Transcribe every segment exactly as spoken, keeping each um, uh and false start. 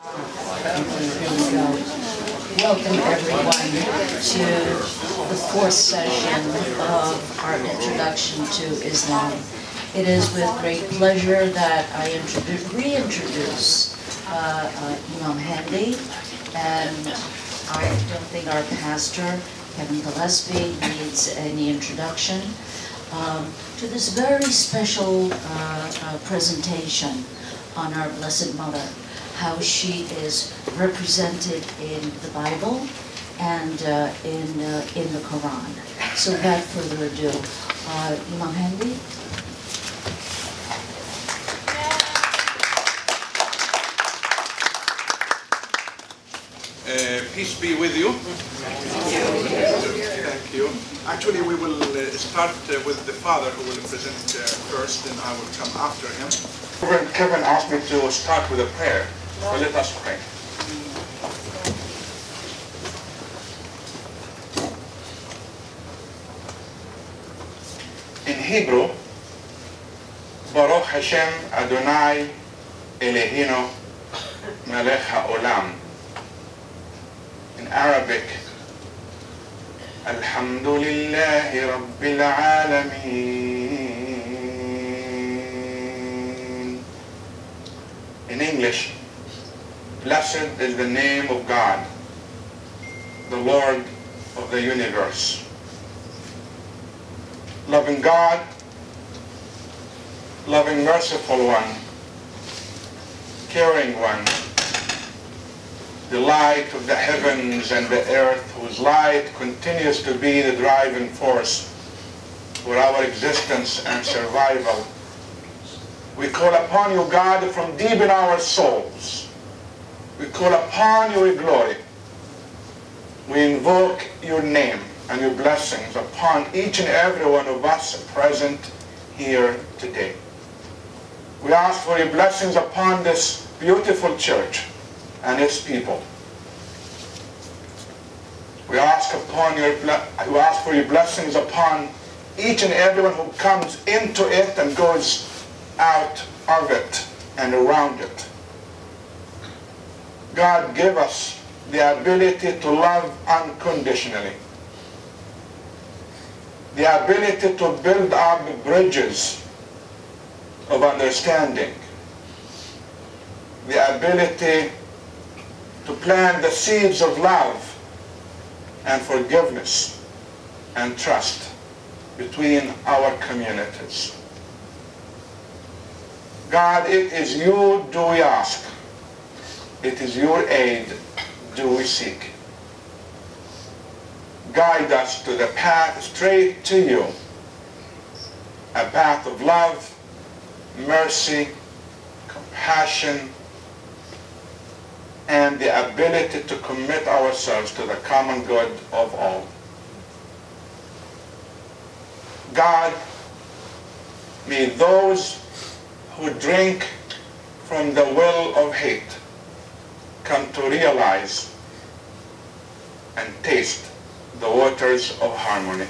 Welcome everyone to the fourth session of our introduction to Islam. It is with great pleasure that I reintroduce uh, uh, Imam Hendi, and I don't think our pastor, Kevin Gillespie, needs any introduction um, to this very special uh, uh, presentation on our Blessed Mother, how she is represented in the Bible and uh, in uh, in the Quran. So without further ado, uh, Imam Hendi. Uh, peace be with you. Thank you. Actually, we will uh, start uh, with the father, who will present uh, first, and I will come after him. Reverend Kevin asked me to start with a prayer, so let us pray. In Hebrew, Baruch Hashem Adonai Elohino Melech HaOlam. In Arabic, Alhamdulillahi Rabbil Alameen. In English, blessed is the name of God, the Lord of the universe. Loving God, loving merciful one, caring one, the light of the heavens and the earth, whose light continues to be the driving force for our existence and survival. We call upon you, God, from deep in our souls. We call upon your glory. We invoke your name and your blessings upon each and every one of us present here today. We ask for your blessings upon this beautiful church and its people. We ask upon your we ask for your blessings upon each and everyone who comes into it and goes out of it and around it. God, give us the ability to love unconditionally, the ability to build up bridges of understanding, the ability to plant the seeds of love and forgiveness and trust between our communities. God, it is you do we ask. It is your aid do we seek. Guide us to the path straight to you, a path of love, mercy, compassion, and the ability to commit ourselves to the common good of all. God, may those who drink from the well of hate come to realize and taste the waters of harmony.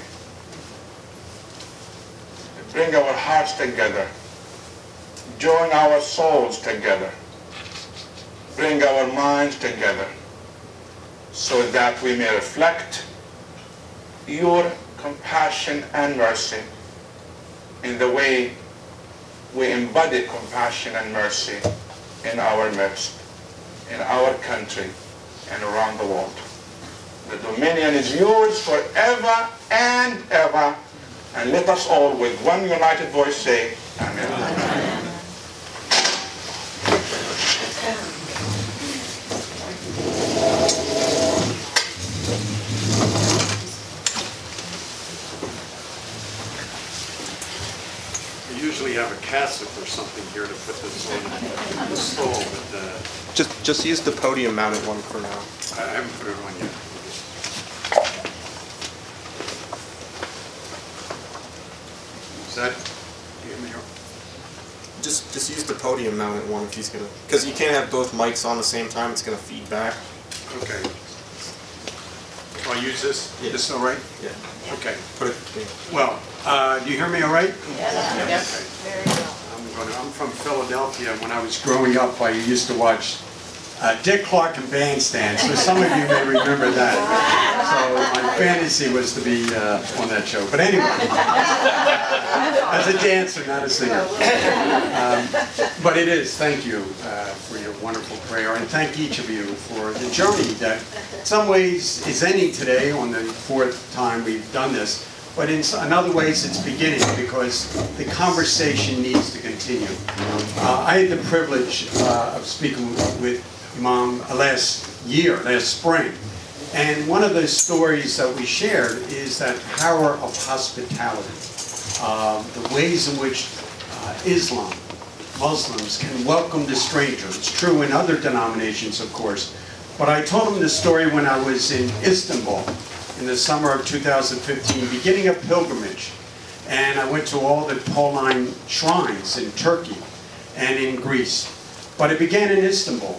Bring our hearts together, join our souls together, bring our minds together, so that we may reflect your compassion and mercy in the way we embody compassion and mercy in our midst, in our country, and around the world. The dominion is yours forever and ever, and let us all with one united voice say, Amen. Amen. Usually have a cassock or something here to put this on the stove, but uh, just just use the podium mounted one for now. I haven't put it on yet. Is that you hear me here? Just just use the podium mounted one if he's gonna, because you can't have both mics on the same time. It's gonna feed back. Okay. I'll use this. Yeah. This all right? Yeah. Okay. Put it. Yeah. Well, uh, do you hear me all right? Yes. Okay. I'm, gonna, I'm from Philadelphia. When I was growing up, I used to watch uh, Dick Clark and Bandstand, so some of you may remember that. So my fantasy was to be uh, on that show. But anyway, as a dancer, not a singer. Um, but it is, thank you uh, for your wonderful prayer, and thank each of you for the journey that in some ways is ending today on the fourth time we've done this. But in, in other ways, it's beginning because the conversation needs to continue. Uh, I had the privilege uh, of speaking with Imam last year, last spring. And one of the stories that we shared is that power of hospitality. Uh, the ways in which uh, Islam, Muslims can welcome the stranger. It's true in other denominations, of course. But I told him the story when I was in Istanbul in the summer of two thousand fifteen, beginning a pilgrimage. And I went to all the Pauline shrines in Turkey and in Greece. But it began in Istanbul.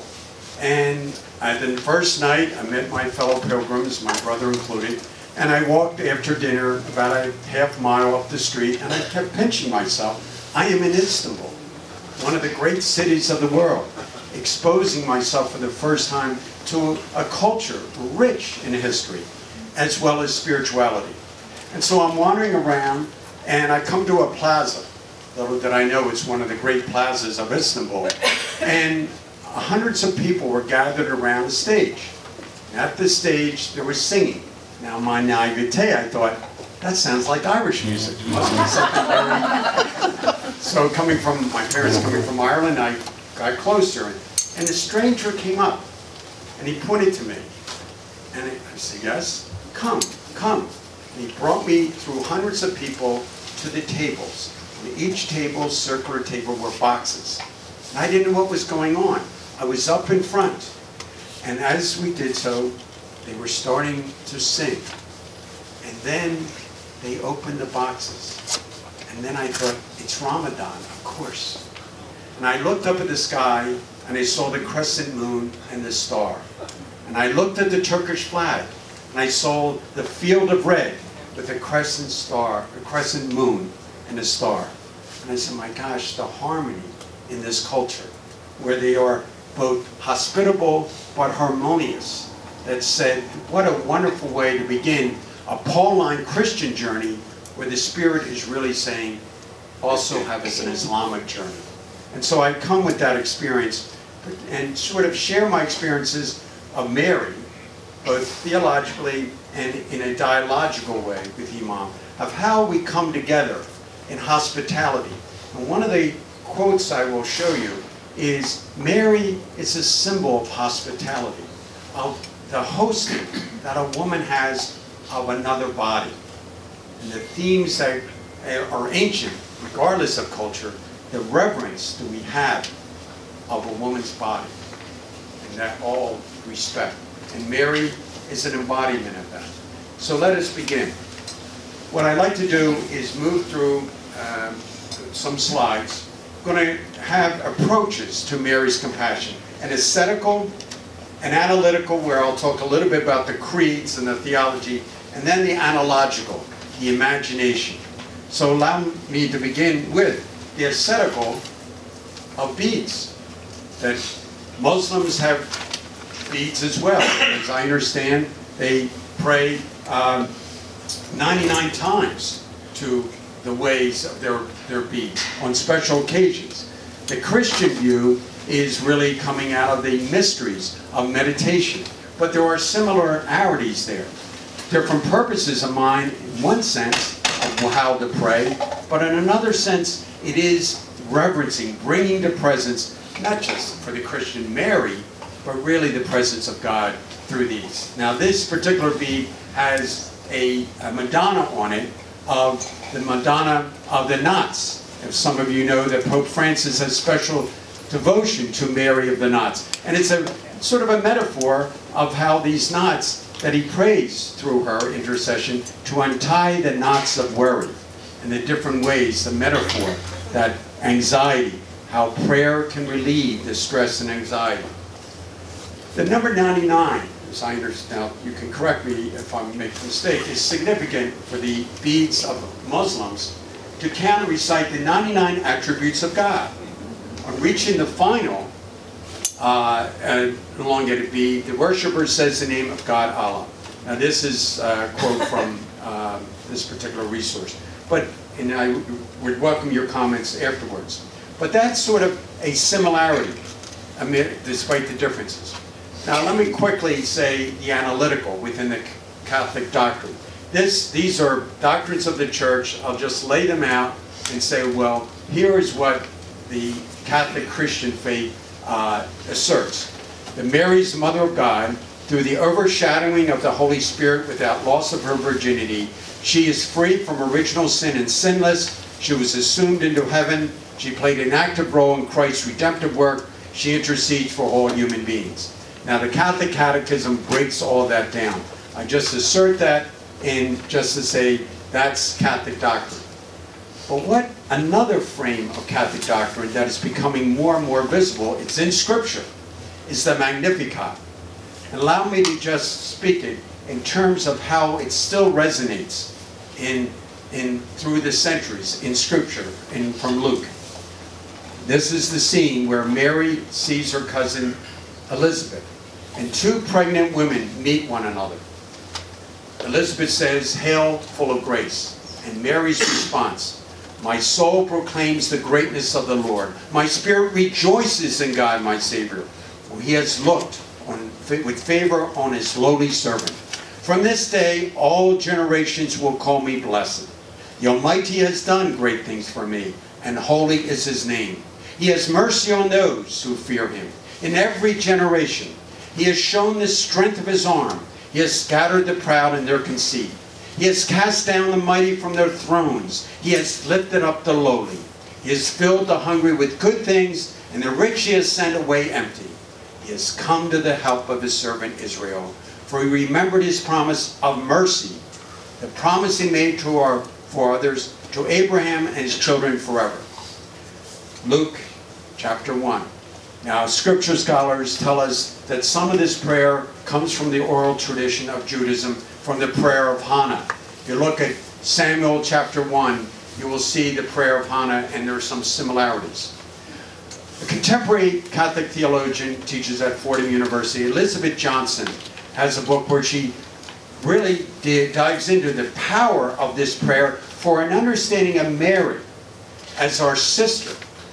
And uh, the first night, I met my fellow pilgrims, my brother included, and I walked after dinner about a half mile up the street, and I kept pinching myself. I am in Istanbul, one of the great cities of the world, exposing myself for the first time to a culture rich in history, as well as spirituality. And so I'm wandering around, and I come to a plaza, little did I know it's one of the great plazas of Istanbul, and hundreds of people were gathered around the stage. At the stage, there was singing. Now, my naivete, I thought, that sounds like Irish music. It must be something very... So coming from, my parents coming from Ireland, I got closer, and a stranger came up, and he pointed to me. And I said, yes, come, come. And he brought me through hundreds of people to the tables. On each table, circular table, were boxes. And I didn't know what was going on. I was up in front. And as we did so, they were starting to sing. And then they opened the boxes. And then I thought, it's Ramadan, of course. And I looked up at the sky, and I saw the crescent moon and the star. And I looked at the Turkish flag, and I saw the field of red with a crescent star, a crescent moon and a star. And I said, my gosh, the harmony in this culture, where they are both hospitable but harmonious, that said, what a wonderful way to begin a Pauline Christian journey where the Spirit is really saying, also have as an Islamic journey. And so I come with that experience and sort of share my experiences of Mary, both theologically and in a dialogical way with Imam, of how we come together in hospitality. And one of the quotes I will show you is, Mary is a symbol of hospitality, of the hosting that a woman has of another body. And the themes that are ancient, regardless of culture, the reverence that we have of a woman's body, and that all respect. And Mary is an embodiment of that. So let us begin. What I'd like to do is move through um, some slides. I'm going to have approaches to Mary's compassion, an ascetical, an analytical, where I'll talk a little bit about the creeds and the theology, and then the analogical, the imagination. So allow me to begin with the ascetical of beads. That Muslims have beads as well. As I understand, they pray um, ninety-nine times to the ways of their, their beads on special occasions. The Christian view is really coming out of the mysteries of meditation. But there are similarities there. Different purposes of mine in one sense of how to pray, but in another sense it is reverencing, bringing the presence, not just for the Christian Mary, but really the presence of God through these. Now this particular bead has a, a Madonna on it, of the Madonna of the Knots. If some of you know that Pope Francis has special devotion to Mary of the Knots. And it's a sort of a metaphor of how these knots that he prays through her intercession to untie the knots of worry, and the different ways, the metaphor, that anxiety, how prayer can relieve the stress and anxiety. The number ninety-nine, as I understand, now you can correct me if I make a mistake, is significant for the beads of Muslims to count and recite the ninety-nine attributes of God. On reaching the final, uh, and elongated B, the worshiper says the name of God, Allah. Now this is a quote from um, this particular resource. But, and I would welcome your comments afterwards. But that's sort of a similarity, amid, despite the differences. Now let me quickly say the analytical within the Catholic doctrine. This, these are doctrines of the Church. I'll just lay them out and say, well, here is what the Catholic Christian faith uh, asserts. That Mary is the Mother of God. Through the overshadowing of the Holy Spirit without loss of her virginity, she is free from original sin and sinless. She was assumed into heaven. She played an active role in Christ's redemptive work. She intercedes for all human beings. Now the Catholic Catechism breaks all that down. I just assert that in just to say that's Catholic doctrine. But what another frame of Catholic doctrine that is becoming more and more visible, it's in Scripture, is the Magnificat. And allow me to just speak it in terms of how it still resonates in, in, through the centuries in Scripture and from Luke. This is the scene where Mary sees her cousin Elizabeth, and two pregnant women meet one another. Elizabeth says, "Hail, full of grace." And Mary's response, "My soul proclaims the greatness of the Lord. My spirit rejoices in God, my Savior, for he has looked on, with favor on his lowly servant. From this day, all generations will call me blessed. The Almighty has done great things for me, and holy is his name. He has mercy on those who fear him. In every generation, he has shown the strength of his arm. He has scattered the proud in their conceit. He has cast down the mighty from their thrones. He has lifted up the lowly. He has filled the hungry with good things, and the rich he has sent away empty. He has come to the help of his servant Israel, for he remembered his promise of mercy, the promise he made to our fathers, to Abraham and his children forever." Luke chapter one. Now, Scripture scholars tell us that some of this prayer comes from the oral tradition of Judaism, from the prayer of Hannah. If you look at Samuel chapter one, you will see the prayer of Hannah, and there are some similarities. A contemporary Catholic theologian teaches at Fordham University, Elizabeth Johnson, has a book where she really dives into the power of this prayer for an understanding of Mary as our sister.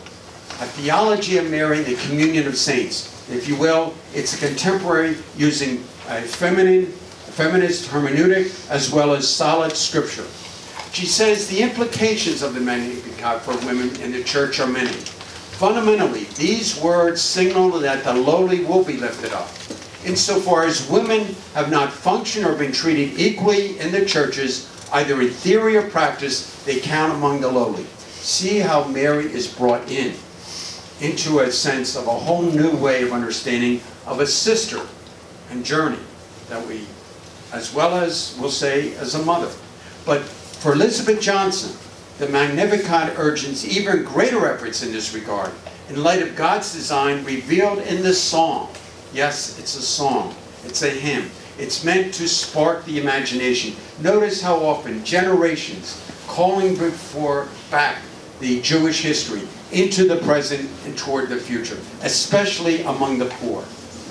A theology of Mary, the communion of saints. If you will, it's a contemporary using a feminine, feminist hermeneutic as well as solid scripture. She says the implications of the Magnificat for women in the church are many. Fundamentally, these words signal that the lowly will be lifted up. Insofar as women have not functioned or been treated equally in the churches, either in theory or practice, they count among the lowly. See how Mary is brought in, into a sense of a whole new way of understanding of a sister and journey that we, as well as, we'll say, as a mother. But for Elizabeth Johnson, the Magnificat urges even greater efforts in this regard, in light of God's design revealed in the song. Yes, it's a song. It's a hymn. It's meant to spark the imagination. Notice how often generations calling before back the Jewish history into the present and toward the future, especially among the poor.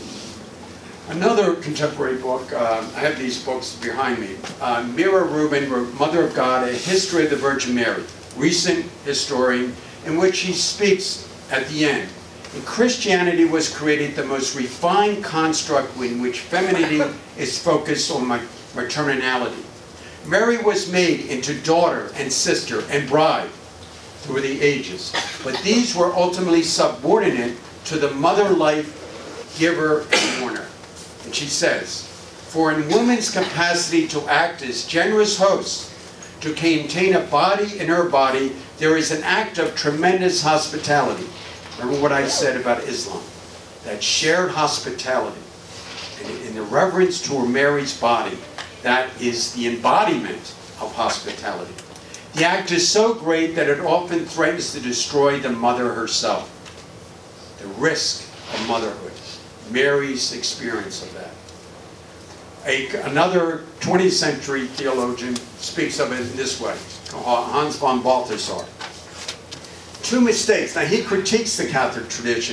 Another contemporary book, uh, I have these books behind me. Uh, Mira Rubin wrote Mother of God, A History of the Virgin Mary, recent historian, in which he speaks at the end. In Christianity was created the most refined construct in which femininity is focused on maternality. Mary was made into daughter and sister and bride through the ages, but these were ultimately subordinate to the mother life, giver, and mourner. And she says, "For in woman's capacity to act as generous hosts, to contain a body in her body, there is an act of tremendous hospitality." Remember what I said about Islam, that shared hospitality and in the reverence to Mary's body, that is the embodiment of hospitality. The act is so great that it often threatens to destroy the mother herself. The risk of motherhood, Mary's experience of that. A, another twentieth century theologian speaks of it in this way, Hans von Balthasar. Two mistakes. Now he critiques the Catholic tradition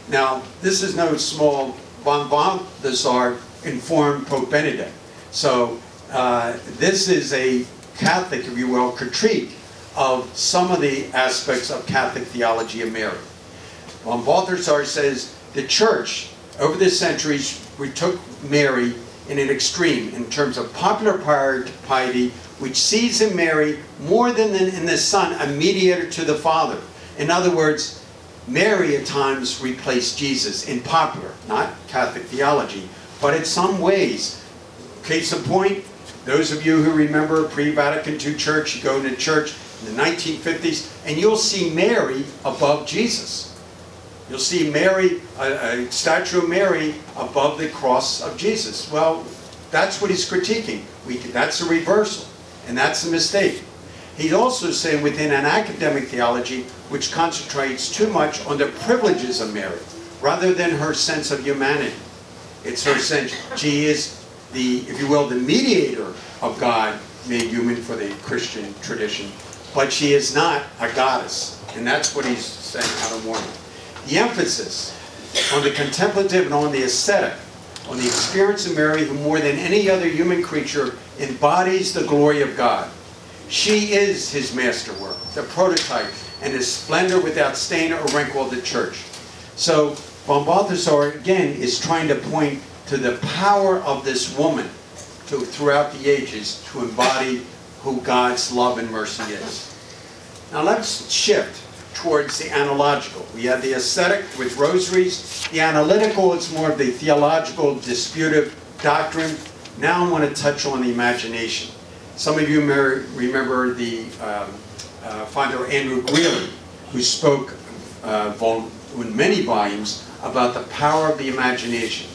Now, this is no small, von Balthasar informed Pope Benedict. So uh, this is a Catholic, if you will, critique of some of the aspects of Catholic theology of Mary. Von Balthasar says the Church, over the centuries, we took Mary in an extreme in terms of popular piety, which sees in Mary more than in the Son a mediator to the Father. In other words, Mary at times replaced Jesus in popular, not Catholic theology, but in some ways. Case in point, those of you who remember pre-Vatican two church, you go into church in the nineteen fifties, and you'll see Mary above Jesus. You'll see Mary, a, a statue of Mary above the cross of Jesus. Well, that's what he's critiquing. We, that's a reversal, and that's a mistake. He's also saying within an academic theology, which concentrates too much on the privileges of Mary, rather than her sense of humanity. It's her sense, she is the, if you will, the mediator of God made human for the Christian tradition, but she is not a goddess. And that's what he's saying out of warning. The emphasis on the contemplative and on the ascetic, on the experience of Mary, who more than any other human creature embodies the glory of God. She is his masterwork, the prototype, and his splendor without stain or wrinkle of the church. So von Balthasar, again, is trying to point to the power of this woman to, throughout the ages to embody who God's love and mercy is. Now let's shift towards the analogical. We have the ascetic with rosaries. The analytical is more of the theological, disputive doctrine. Now I want to touch on the imagination. Some of you may remember the um, uh, Father Andrew Greeley, who spoke uh, in many volumes about the power of the imagination.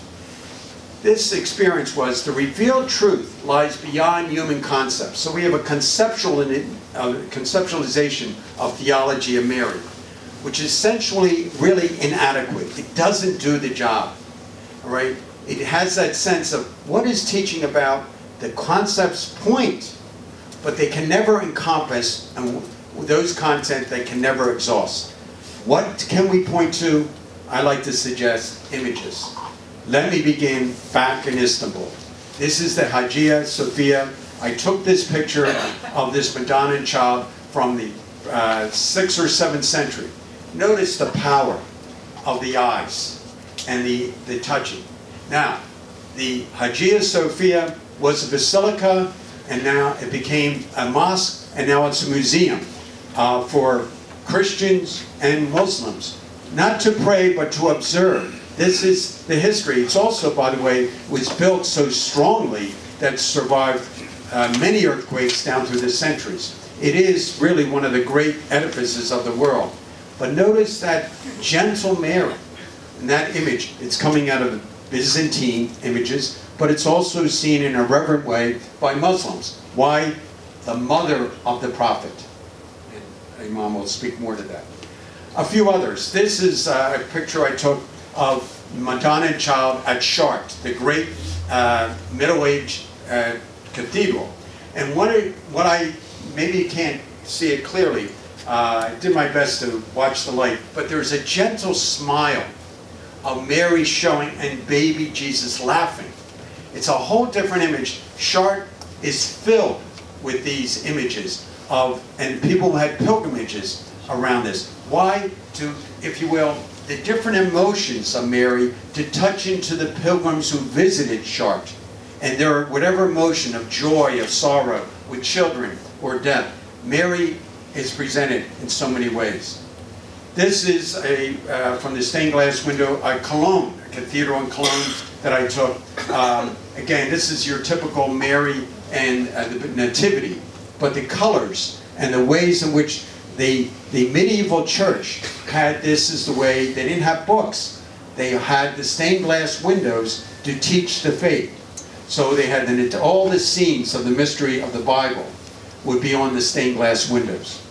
This experience was the revealed truth lies beyond human concepts. So we have a conceptual, uh, conceptualization of theology of Mary, which is essentially really inadequate. It doesn't do the job. All right? It has that sense of what is teaching about the concepts point, but they can never encompass, and those content they can never exhaust. What can we point to? I like to suggest images. Let me begin back in Istanbul. This is the Hagia Sophia. I took this picture of this Madonna and child from the uh, sixth or seventh century. Notice the power of the eyes and the, the touching. Now, the Hagia Sophia was a basilica, and now it became a mosque, and now it's a museum uh, for Christians and Muslims. Not to pray, but to observe. This is the history. It's also, by the way, was built so strongly that it survived uh, many earthquakes down through the centuries. It is really one of the great edifices of the world. But notice that gentle Mary, in that image. It's coming out of Byzantine images, but it's also seen in a reverent way by Muslims. Why? The mother of the prophet. And Imam will speak more to that. A few others. This is uh, a picture I took of Madonna and Child at Chartres, the great uh, middle-aged uh, cathedral. And what, it, what I, maybe you can't see it clearly, uh, I did my best to watch the light, but there's a gentle smile of Mary showing and baby Jesus laughing. It's a whole different image. Chartres is filled with these images of, and people had pilgrimages around this. Why? To, if you will, the different emotions of Mary to touch into the pilgrims who visited Chartres. And their whatever emotion of joy, of sorrow, with children or death, Mary is presented in so many ways. This is a, uh, from the stained glass window, a Cologne, a cathedral in Cologne that I took. Um, again, this is your typical Mary and uh, the Nativity, but the colors and the ways in which the, the medieval church had this is the way, they didn't have books. They had the stained glass windows to teach the faith. So they had the, all the scenes of the mystery of the Bible would be on the stained glass windows.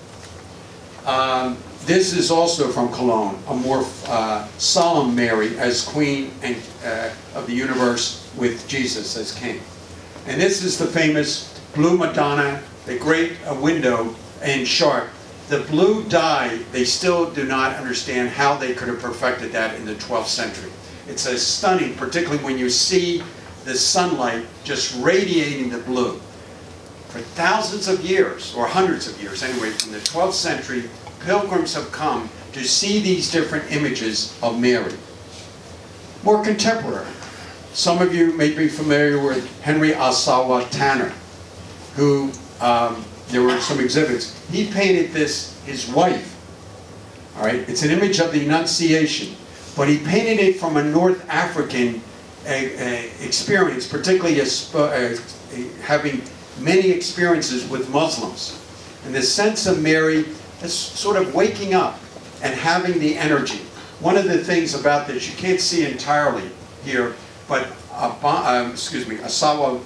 Um, this is also from Cologne, a more uh, solemn Mary as Queen and, uh, of the universe with Jesus as King. And this is the famous Blue Madonna, the great uh, window in Chartres. The blue dye, they still do not understand how they could have perfected that in the twelfth century. It's a stunning, particularly when you see the sunlight just radiating the blue. For thousands of years, or hundreds of years anyway, from the twelfth century, pilgrims have come to see these different images of Mary. More contemporary. Some of you may be familiar with Henry Ossawa Tanner, who, um, there were some exhibits. He painted this, his wife. All right, it's an image of the Annunciation, but he painted it from a North African a, a experience, particularly a, a, a, having many experiences with Muslims. And the sense of Mary is sort of waking up and having the energy. One of the things about this, you can't see entirely here, but uh, excuse me, Ossawa,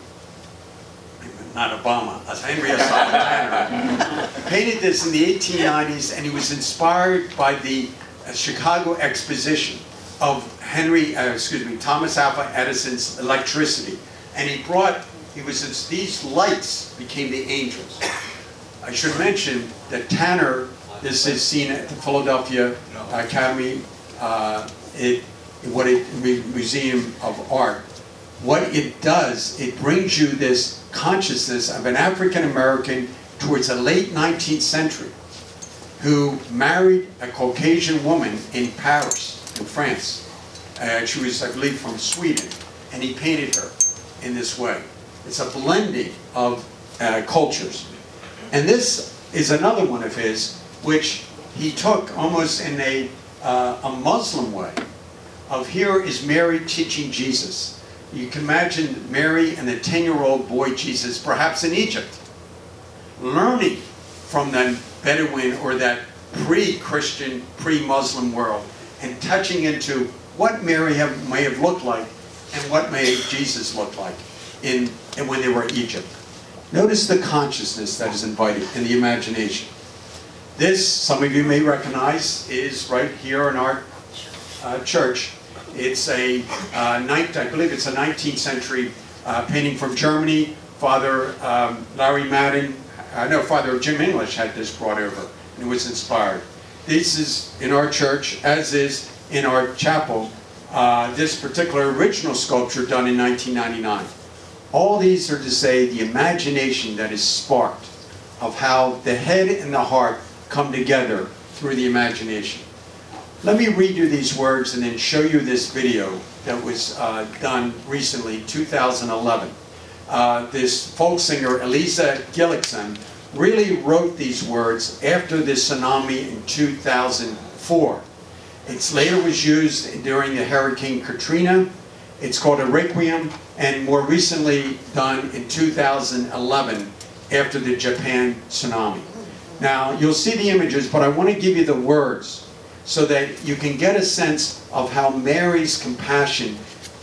not Obama, as Henry Ossawa Tanner, painted this in the eighteen nineties, and he was inspired by the uh, Chicago Exposition of Henry, uh, excuse me, Thomas Alva Edison's electricity. And he brought, he was, these lights became the angels. I should mention that Tanner, this is seen at the Philadelphia Academy, uh, it, what it, Museum of Art. What it does, it brings you this consciousness of an African American towards the late nineteenth century who married a Caucasian woman in Paris, in France. Uh, she was, I believe, from Sweden, and he painted her in this way. It's a blending of uh, cultures. And this is another one of his, which he took almost in a, uh, a Muslim way, of here is Mary teaching Jesus. You can imagine Mary and the ten-year-old boy Jesus, perhaps in Egypt, learning from that Bedouin or that pre-Christian, pre-Muslim world, and touching into what Mary have, may have looked like and what may Jesus look like in, and when they were in Egypt. Notice the consciousness that is invited in the imagination. This, some of you may recognize, is right here in our uh, church. It's a, uh, ninth, I believe it's a nineteenth century uh, painting from Germany. Father um, Larry Madden, I know Father Jim English had this brought over, and it was inspired. This is in our church, as is in our chapel, uh, this particular original sculpture done in nineteen ninety-nine. All these are to say the imagination that is sparked of how the head and the heart come together through the imagination. Let me read you these words and then show you this video that was uh, done recently, two thousand eleven. Uh, this folk singer, Eliza Gillickson, really wrote these words after the tsunami in two thousand four. It later was used during the Hurricane Katrina. It's called a Requiem, and more recently done in two thousand eleven after the Japan tsunami. Now, you'll see the images, but I want to give you the words so that you can get a sense of how Mary's compassion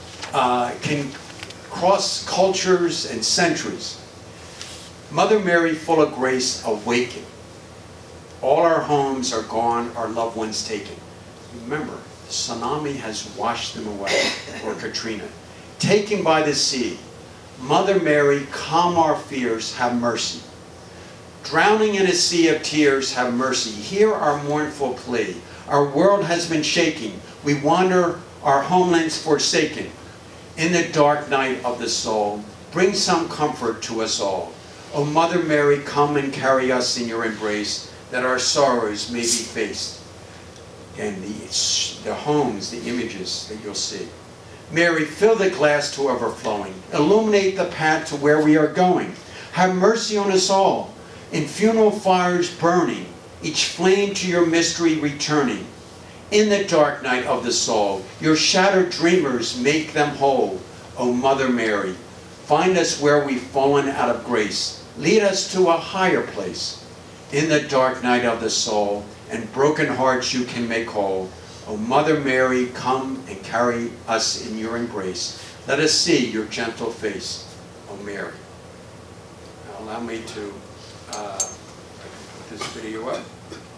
uh, can cross cultures and centuries. Mother Mary, full of grace, awaken. All our homes are gone, our loved ones taken. Remember, the tsunami has washed them away, or Katrina. Taken by the sea, Mother Mary, calm our fears, have mercy. Drowning in a sea of tears, have mercy. Hear our mournful plea. Our world has been shaking. We wander, our homelands forsaken. In the dark night of the soul, bring some comfort to us all. O Mother Mary, come and carry us in your embrace, that our sorrows may be faced. And the, the homes, the images that you'll see. Mary, fill the glass to overflowing. Illuminate the path to where we are going. Have mercy on us all. In funeral fires burning, each flame to your mystery returning. In the dark night of the soul, your shattered dreamers make them whole. O Mother Mary, find us where we've fallen out of grace. Lead us to a higher place. In the dark night of the soul, and broken hearts you can make whole. O Mother Mary, come and carry us in your embrace. Let us see your gentle face, O Mary. Now allow me to uh, put this video up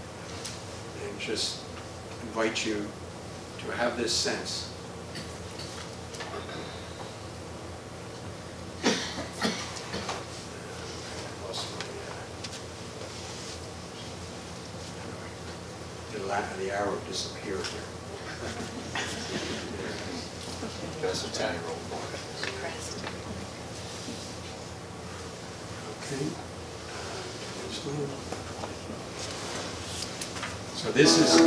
and just invite you to have this sense. the, la the arrow disappeared here. That's a ten year old boy. Okay. So this is.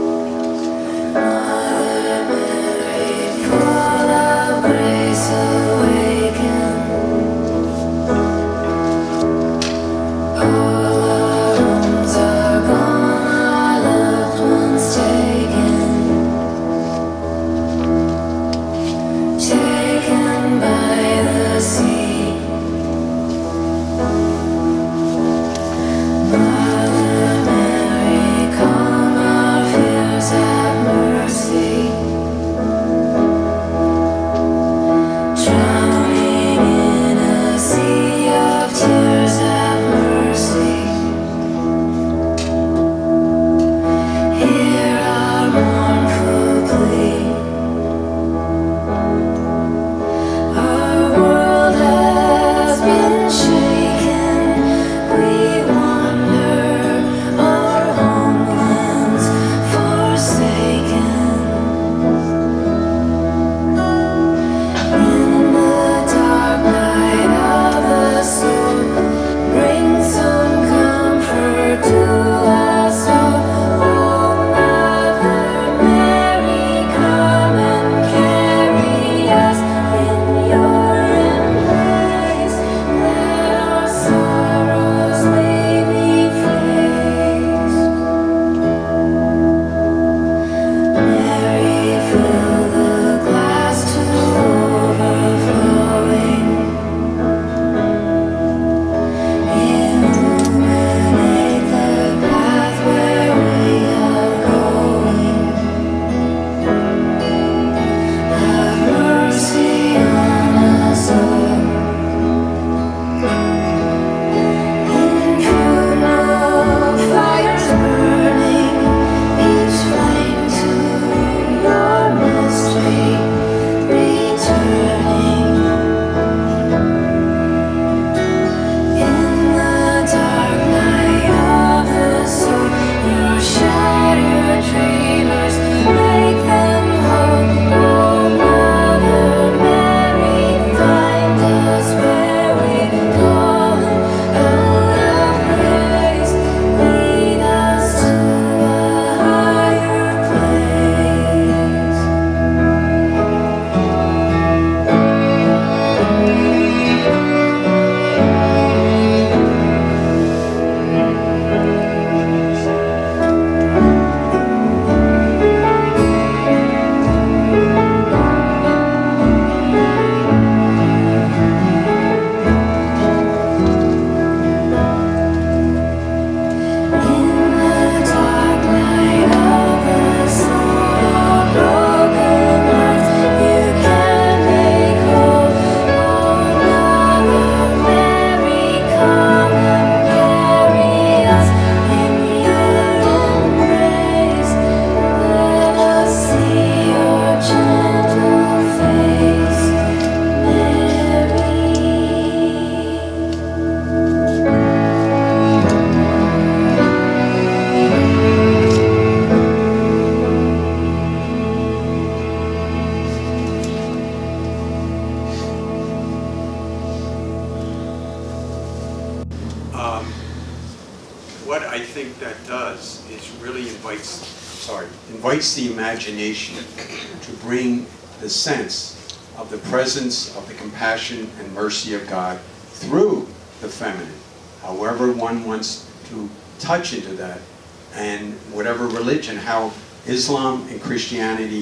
what I think that does is really invites, sorry, invites the imagination to bring the sense of the presence of the compassion and mercy of God through the feminine, however one wants to touch into that, and whatever religion, how Islam and Christianity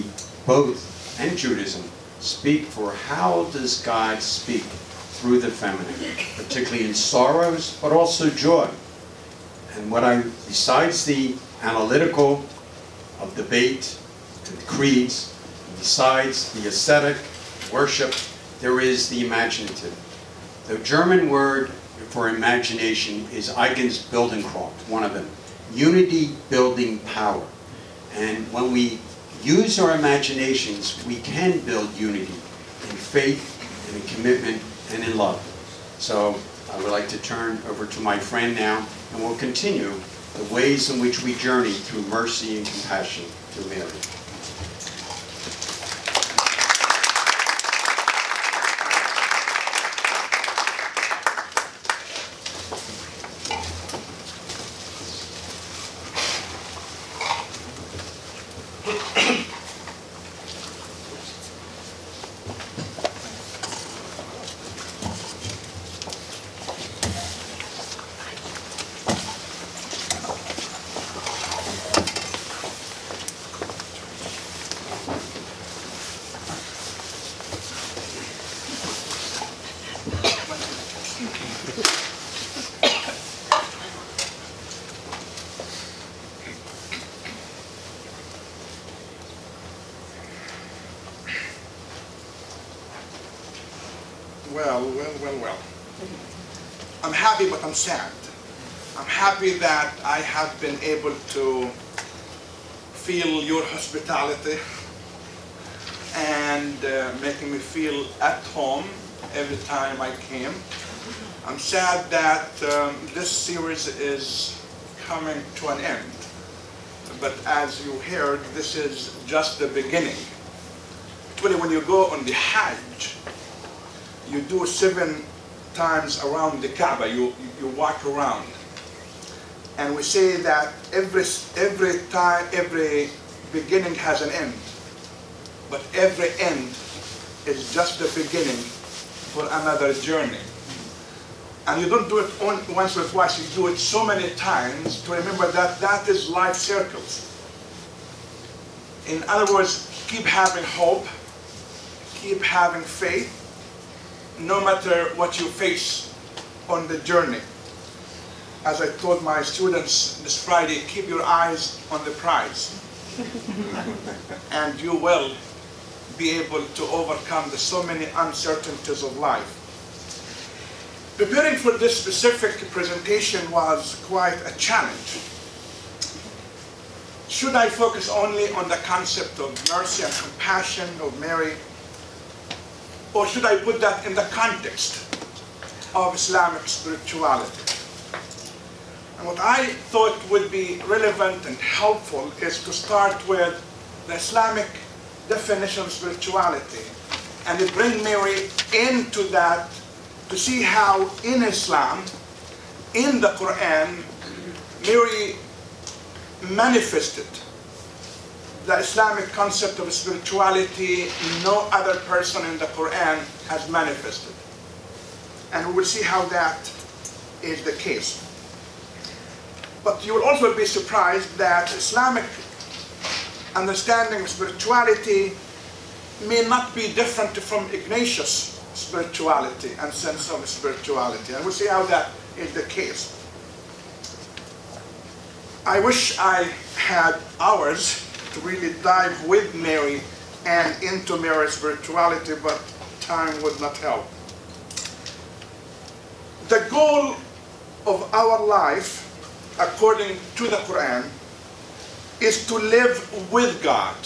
both, and Judaism, speak for how does God speak through the feminine, particularly in sorrows, but also joy. And what I, besides the analytical of debate and creeds, besides the ascetic worship, there is the imaginative. The German word for imagination is Eigensbildungskraft, one of them. Unity building power. And when we use our imaginations, we can build unity in faith, and in commitment, and in love. So I would like to turn over to my friend now, and we'll continue the ways in which we journey through mercy and compassion through Mary. Well, well, well, well. I'm happy, but I'm sad. I'm happy that I have been able to feel your hospitality and uh, making me feel at home every time I came. I'm sad that um, this series is coming to an end. But as you heard, this is just the beginning. Actually, when you go on the Hajj, you do seven times around the Kaaba. You, you walk around. And we say that every, every time, every beginning has an end. But every end is just the beginning for another journey. And you don't do it on, once or twice, you do it so many times to remember that that is life circles. In other words, keep having hope, keep having faith, no matter what you face on the journey. As I told my students this Friday, keep your eyes on the prize. And you will be able to overcome the so many uncertainties of life. Preparing for this specific presentation was quite a challenge. Should I focus only on the concept of mercy and compassion of Mary? Or should I put that in the context of Islamic spirituality? And what I thought would be relevant and helpful is to start with the Islamic definition of spirituality and to bring Mary into that to see how in Islam, in the Quran, Mary manifested the Islamic concept of spirituality no other person in the Quran has manifested. And we will see how that is the case. But you will also be surprised that Islamic understanding of spirituality may not be different from Ignatius' spirituality and sense of spirituality. And we'll see how that is the case. I wish I had hours to really dive with Mary and into Mary's spirituality, but time would not help. The goal of our life, according to the Quran, is to live with God,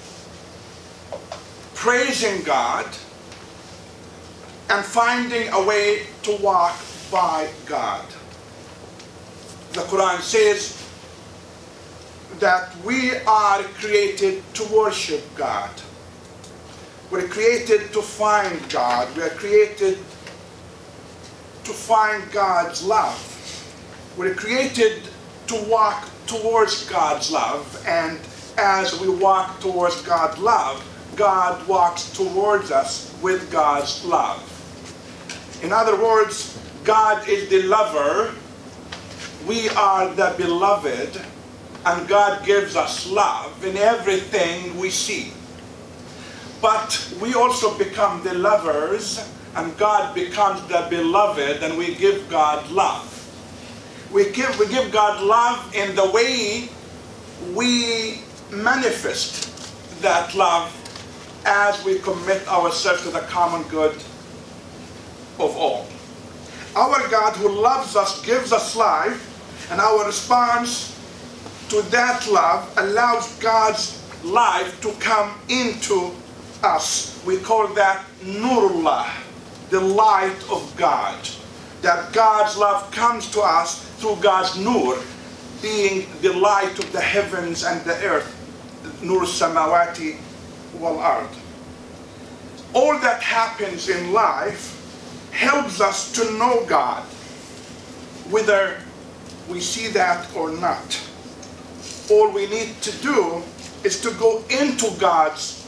praising God, and finding a way to walk by God. The Quran says that we are created to worship God. We're created to find God. We are created to find God's love. We're created to walk towards God's love, and as we walk towards God's love, God walks towards us with God's love. In other words, God is the lover, we are the beloved, and God gives us love in everything we see. But we also become the lovers, and God becomes the beloved, and we give God love. We give, we give God love in the way we manifest that love as we commit ourselves to the common good of all. Our God who loves us gives us life, and our response to that love allows God's life to come into us. We call that Nurullah, the light of God. That God's love comes to us through God's nur, being the light of the heavens and the earth, nur samawati wal ard. All that happens in life helps us to know God, whether we see that or not. All we need to do is to go into God's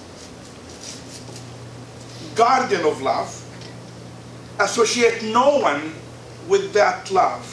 garden of love, associate no one with that love,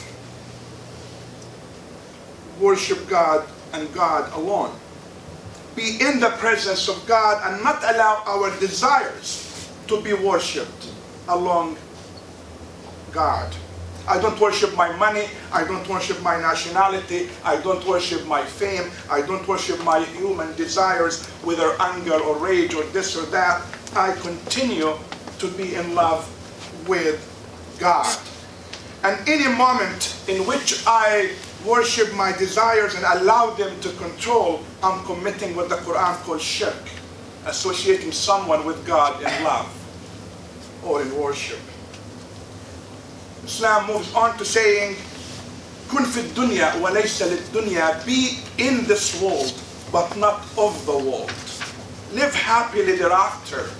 worship God and God alone, be in the presence of God and not allow our desires to be worshipped along God. I don't worship my money, I don't worship my nationality, I don't worship my fame, I don't worship my human desires, whether anger or rage or this or that. I continue to be in love with God. And any moment in which I worship my desires and allow them to control, I'm committing what the Quran calls shirk, associating someone with God in love or in worship. Islam moves on to saying, "Kun fi dunya wa laysa lid-dunya," be in this world but not of the world. Live happily thereafter.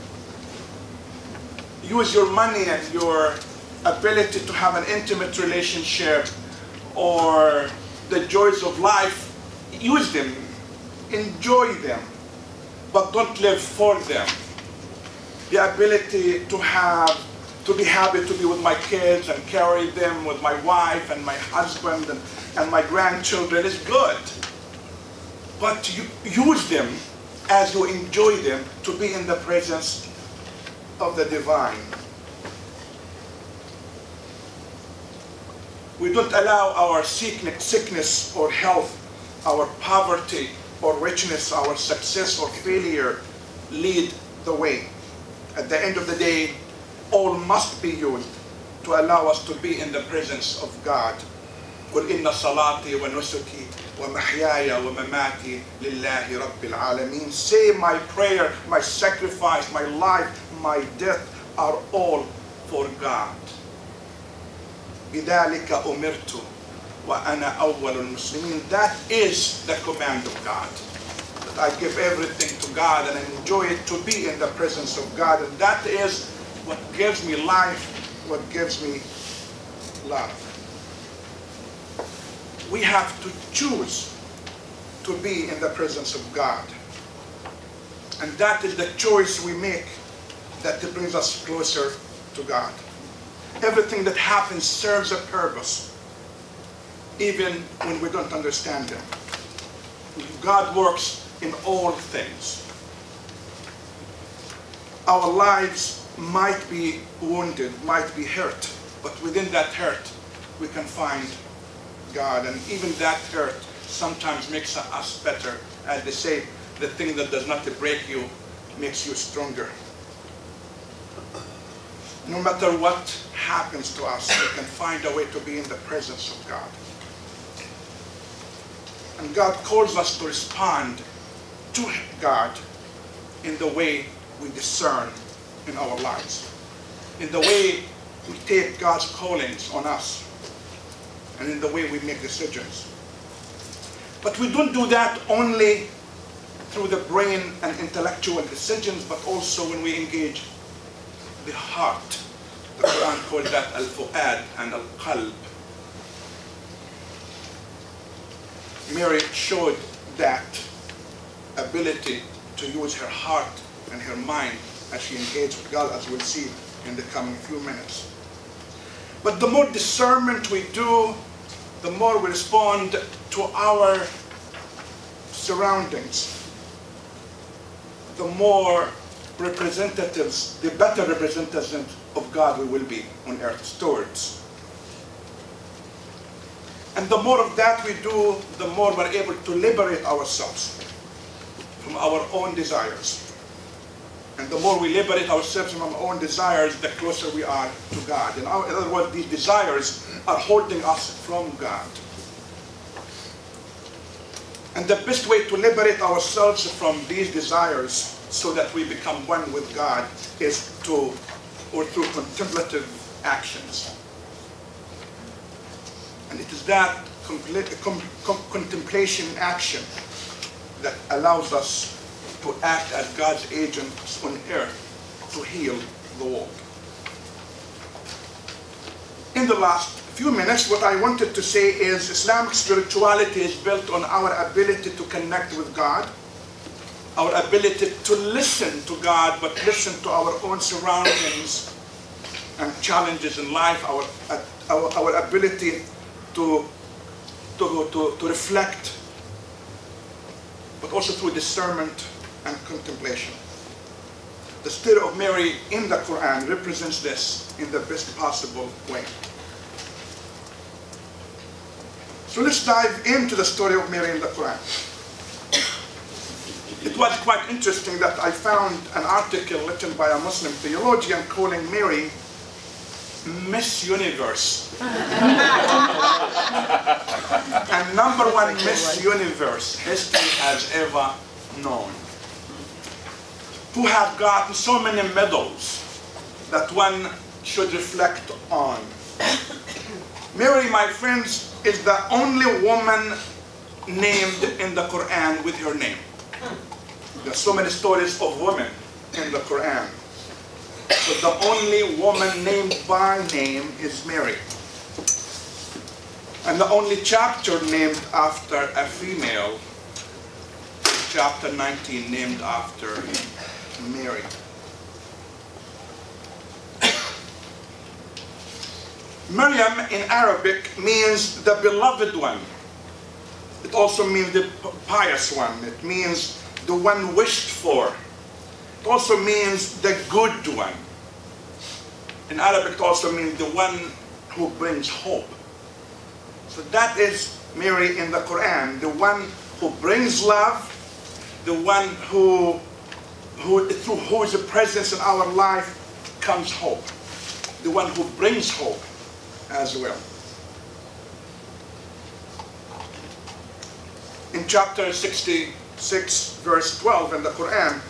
Use your money and your ability to have an intimate relationship or the joys of life, use them, enjoy them, but don't live for them. The ability to have, to be happy to be with my kids and carry them with my wife and my husband and, and my grandchildren is good. But you use them as you enjoy them to be in the presence of the divine. We don't allow our sickness or health, our poverty or richness, our success or failure lead the way. At the end of the day, all must be used to allow us to be in the presence of God. قُلْ إِنَّ صَلَاتِي وَنُسُكِي وَمَحْيَايَ وَمَمَاتِي لِلَّهِ رَبِّ الْعَالَمِينَ. Say my prayer, my sacrifice, my life, my death are all for God. بِذَلِكَ أُمِرْتُ وَأَنَا أَوَّلُ الْمُسْلِمِينَ. That is the command of God. That I give everything to God and enjoy it to be in the presence of God. And that is what gives me life, what gives me love. We have to choose to be in the presence of God. And that is the choice we make that brings us closer to God. Everything that happens serves a purpose, even when we don't understand them. God works in all things. Our lives might be wounded, might be hurt, but within that hurt, we can find God. And even that hurt sometimes makes us better. As they say, the thing that does not break you makes you stronger. No matter what happens to us, we can find a way to be in the presence of God. And God calls us to respond to God in the way we discern in our lives, in the way we take God's callings on us, and in the way we make decisions. But we don't do that only through the brain and intellectual decisions, but also when we engage the heart. The Quran calls that al-fu'ad and al-qalb. Mary showed that ability to use her heart and her mind as she engaged with God, as we'll see in the coming few minutes. But the more discernment we do, the more we respond to our surroundings, the more representatives, the better representatives of God we will be on earth, stewards. And the more of that we do, the more we're able to liberate ourselves from our own desires. And the more we liberate ourselves from our own desires, the closer we are to God. In other words, these desires are holding us from God. And the best way to liberate ourselves from these desires so that we become one with God is to, or through contemplative actions. And it is that com com contemplation in action that allows us to act as God's agents on earth to heal the world. In the last few minutes, what I wanted to say is Islamic spirituality is built on our ability to connect with God, our ability to listen to God, but listen to our own surroundings and challenges in life, our, our, our ability to, to, to, to reflect, but also through discernment and contemplation. The story of Mary in the Quran represents this in the best possible way. So let's dive into the story of Mary in the Quran. It was quite interesting that I found an article written by a Muslim theologian calling Mary Miss Universe. And number one Miss Universe history has ever known. Who have gotten so many medals that one should reflect on. Mary, my friends, is the only woman named in the Quran with her name. There are so many stories of women in the Quran. But the only woman named by name is Mary. And the only chapter named after a female, chapter nineteen, named after Mary. Maryam in Arabic means the beloved one. It also means the pious one. It means the one wished for. It also means the good one. In Arabic it also means the one who brings hope. So that is Mary in the Quran, the one who brings love, the one who Who, through whose presence in our life comes hope. The one who brings hope as well. In chapter sixty-six, verse twelve in the Quran,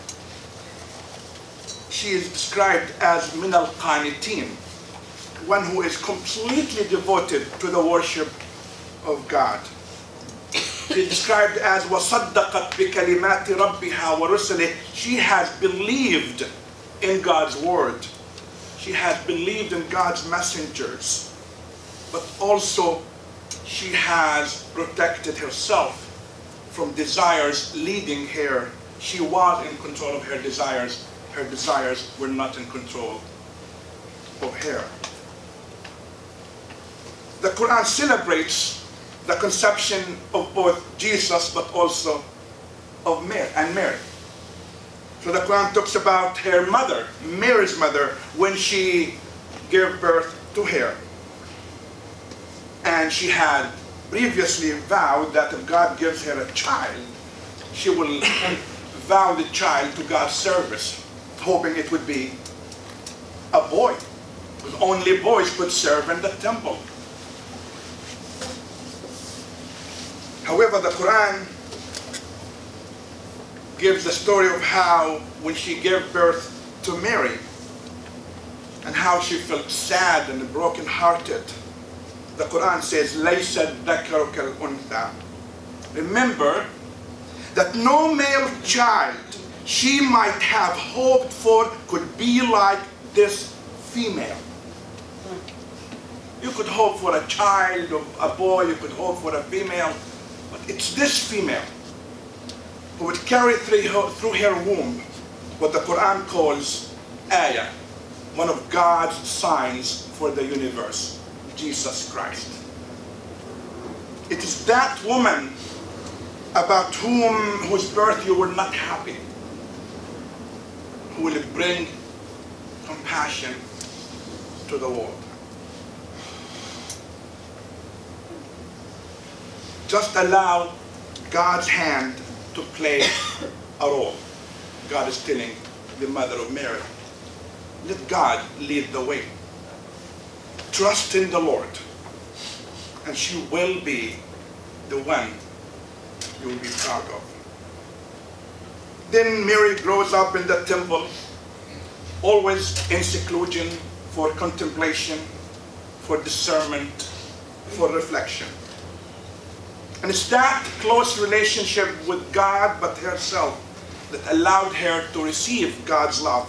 she is described as min al-qanitin, one who is completely devoted to the worship of God. She is described as وَصَدَّقَتْ بِكَلِمَاتِ رَبِّهَا وَرُسُلِهِ. She has believed in God's word. She has believed in God's messengers. But also, she has protected herself from desires leading her. She was in control of her desires. Her desires were not in control of her. The Quran celebrates the conception of both Jesus, but also of Mary and Mary. So the Quran talks about her mother, Mary's mother, when she gave birth to her. And she had previously vowed that if God gives her a child, she will vow the child to God's service, hoping it would be a boy, because only boys could serve in the temple. However, the Quran gives the story of how, when she gave birth to Mary, and how she felt sad and broken-hearted. The Quran says, لَيْسَ الذَّكَرُ كَالْأُنْثَى. Remember that no male child she might have hoped for could be like this female. You could hope for a child, or a boy, you could hope for a female, but it's this female who would carry through her, through her womb what the Quran calls ayah, one of God's signs for the universe, Jesus Christ. It is that woman about whom, whose birth you were not happy, who will bring compassion to the world. Just allow God's hand to play a role. God is telling the mother of Mary, let God lead the way. Trust in the Lord, and she will be the one you will be proud of. Then Mary grows up in the temple, always in seclusion, for contemplation, for discernment, for reflection. And it's that close relationship with God but herself that allowed her to receive God's love.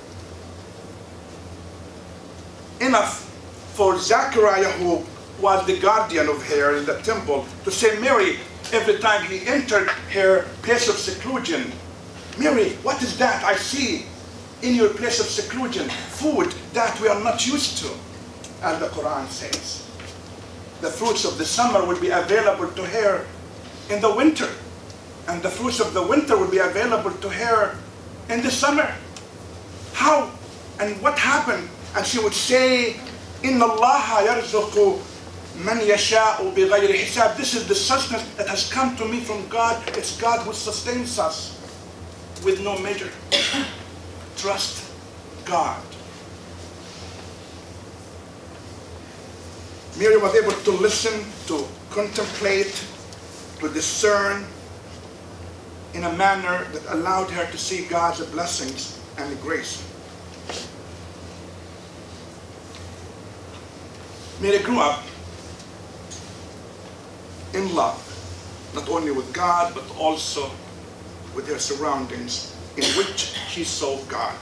Enough for Zechariah, who was the guardian of her in the temple, to say, Mary, every time he entered her place of seclusion, Mary, what is that I see in your place of seclusion? Food that we are not used to. As the Quran says, the fruits of the summer will be available to her in the winter, and the fruits of the winter will be available to her in the summer. How and what happened? And she would say, Inna Allah yarzuqu man yasha'u bighayri hisab. This is the sustenance that has come to me from God. It's God who sustains us with no measure. Trust God. Mary was able to listen, to contemplate, to discern in a manner that allowed her to see God's blessings and grace. Mary grew up in love, not only with God, but also with her surroundings in which she saw God.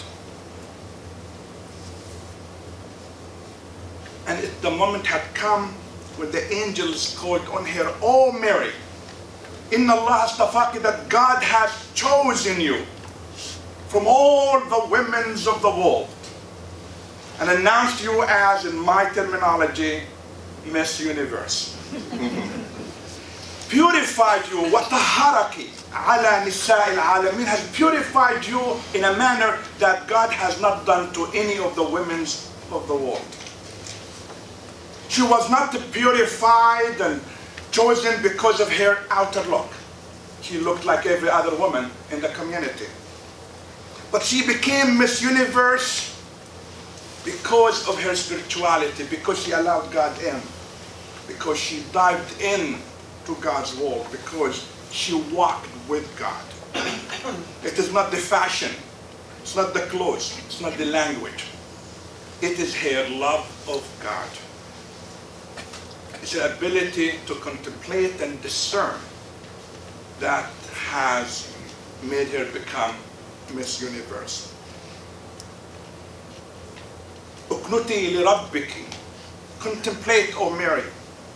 And it, the moment had come when the angels called on her, "Oh Mary, Inna Allah astafaki," that God has chosen you from all the women of the world and announced you as, in my terminology, Miss Universe. Purified you, وَطَهَّرَكِ عَلَى نِسَاءِ الْعَالَمِينَ, has purified you in a manner that God has not done to any of the women of the world. She was not purified and chosen because of her outer look. She looked like every other woman in the community. But she became Miss Universe because of her spirituality, because she allowed God in, because she dived in to God's world, because she walked with God. It is not the fashion, it's not the clothes, it's not the language. It is her love of God. It's her ability to contemplate and discern that has made her become Miss Universe. Uknuti li rabbiki. Contemplate, O Mary.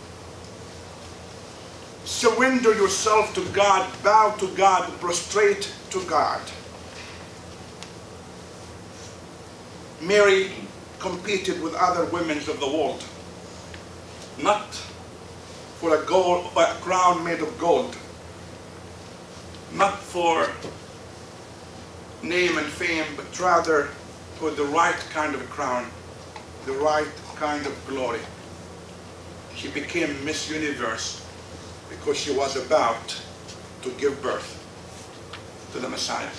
Surrender yourself to God, bow to God, prostrate to God. Mary competed with other women of the world, not for a, gold, a crown made of gold, not for name and fame, but rather for the right kind of crown, the right kind of glory. She became Miss Universe because she was about to give birth to the Messiah,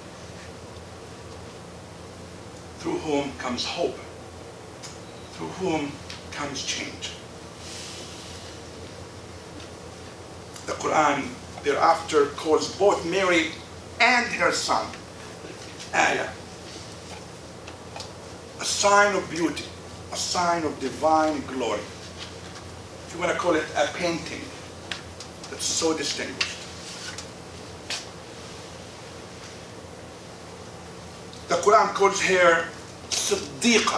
through whom comes hope, through whom comes change. The Quran thereafter calls both Mary and her son Ayah, a sign of beauty, a sign of divine glory. If you want to call it a painting that's so distinguished. The Quran calls her Siddiqa,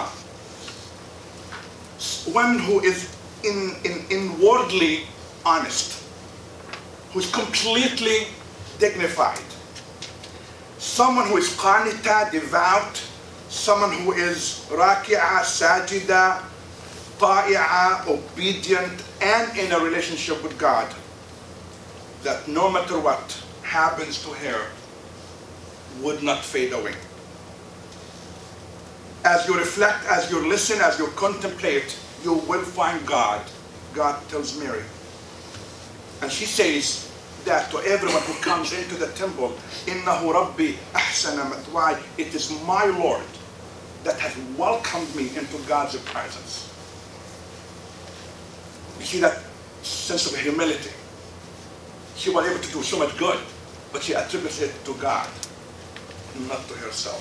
one who is in, in, inwardly honest, who's completely dignified. Someone who is qanita, devout, someone who is raki'a, sajida, ta'i'a, obedient, and in a relationship with God, that no matter what happens to her would not fade away. As you reflect, as you listen, as you contemplate, you will find God. God tells Mary. And she says that to everyone who comes into the temple, Innahu Rabbi ahsana matwai, it is my Lord that has welcomed me into God's presence. You see that sense of humility. She was able to do so much good, but she attributes it to God, not to herself.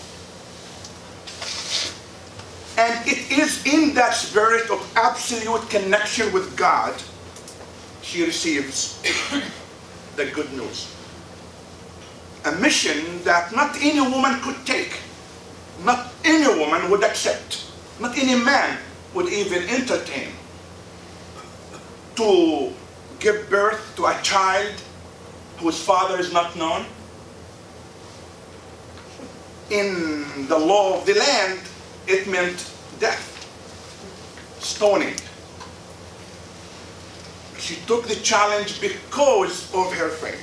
And it is in that spirit of absolute connection with God, she receives the good news. A mission that not any woman could take, not any woman would accept, not any man would even entertain. To give birth to a child whose father is not known. In the law of the land, it meant death, stoning. She took the challenge because of her faith.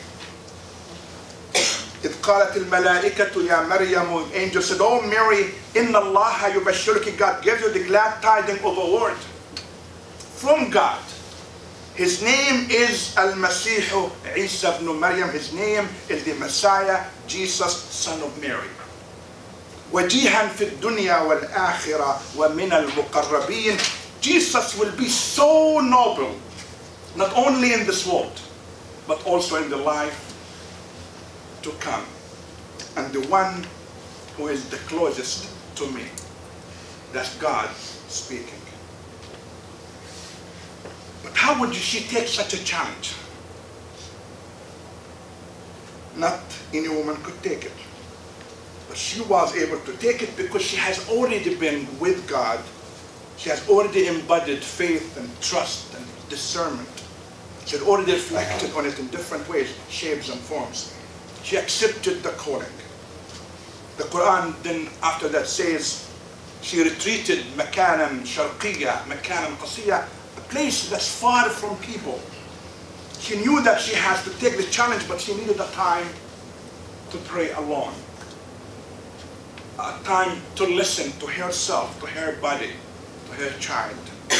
إذ قالت الملائكة يا مريم, the angel said, "Oh Mary, إن الله يبشرك," God gives you the glad tidings of a word from God. His name is Al-Masih Isa ibn Maryam. His name is the Messiah, Jesus, son of Mary. وجيها في الدنيا والآخرة ومن المقربين. Jesus will be so noble, not only in this world, but also in the life to come. And the one who is the closest to me, that's God speaking. But how would she take such a challenge? Not any woman could take it. But she was able to take it because she has already been with God. She has already embodied faith and trust and discernment. She had already reflected on it in different ways, shapes and forms. She accepted the calling. The Quran then after that says, she retreated مكانا شرقية مكانا قصية, a place that's far from people. She knew that she has to take the challenge, but she needed a time to pray alone. A time to listen to herself, to her body, to her child,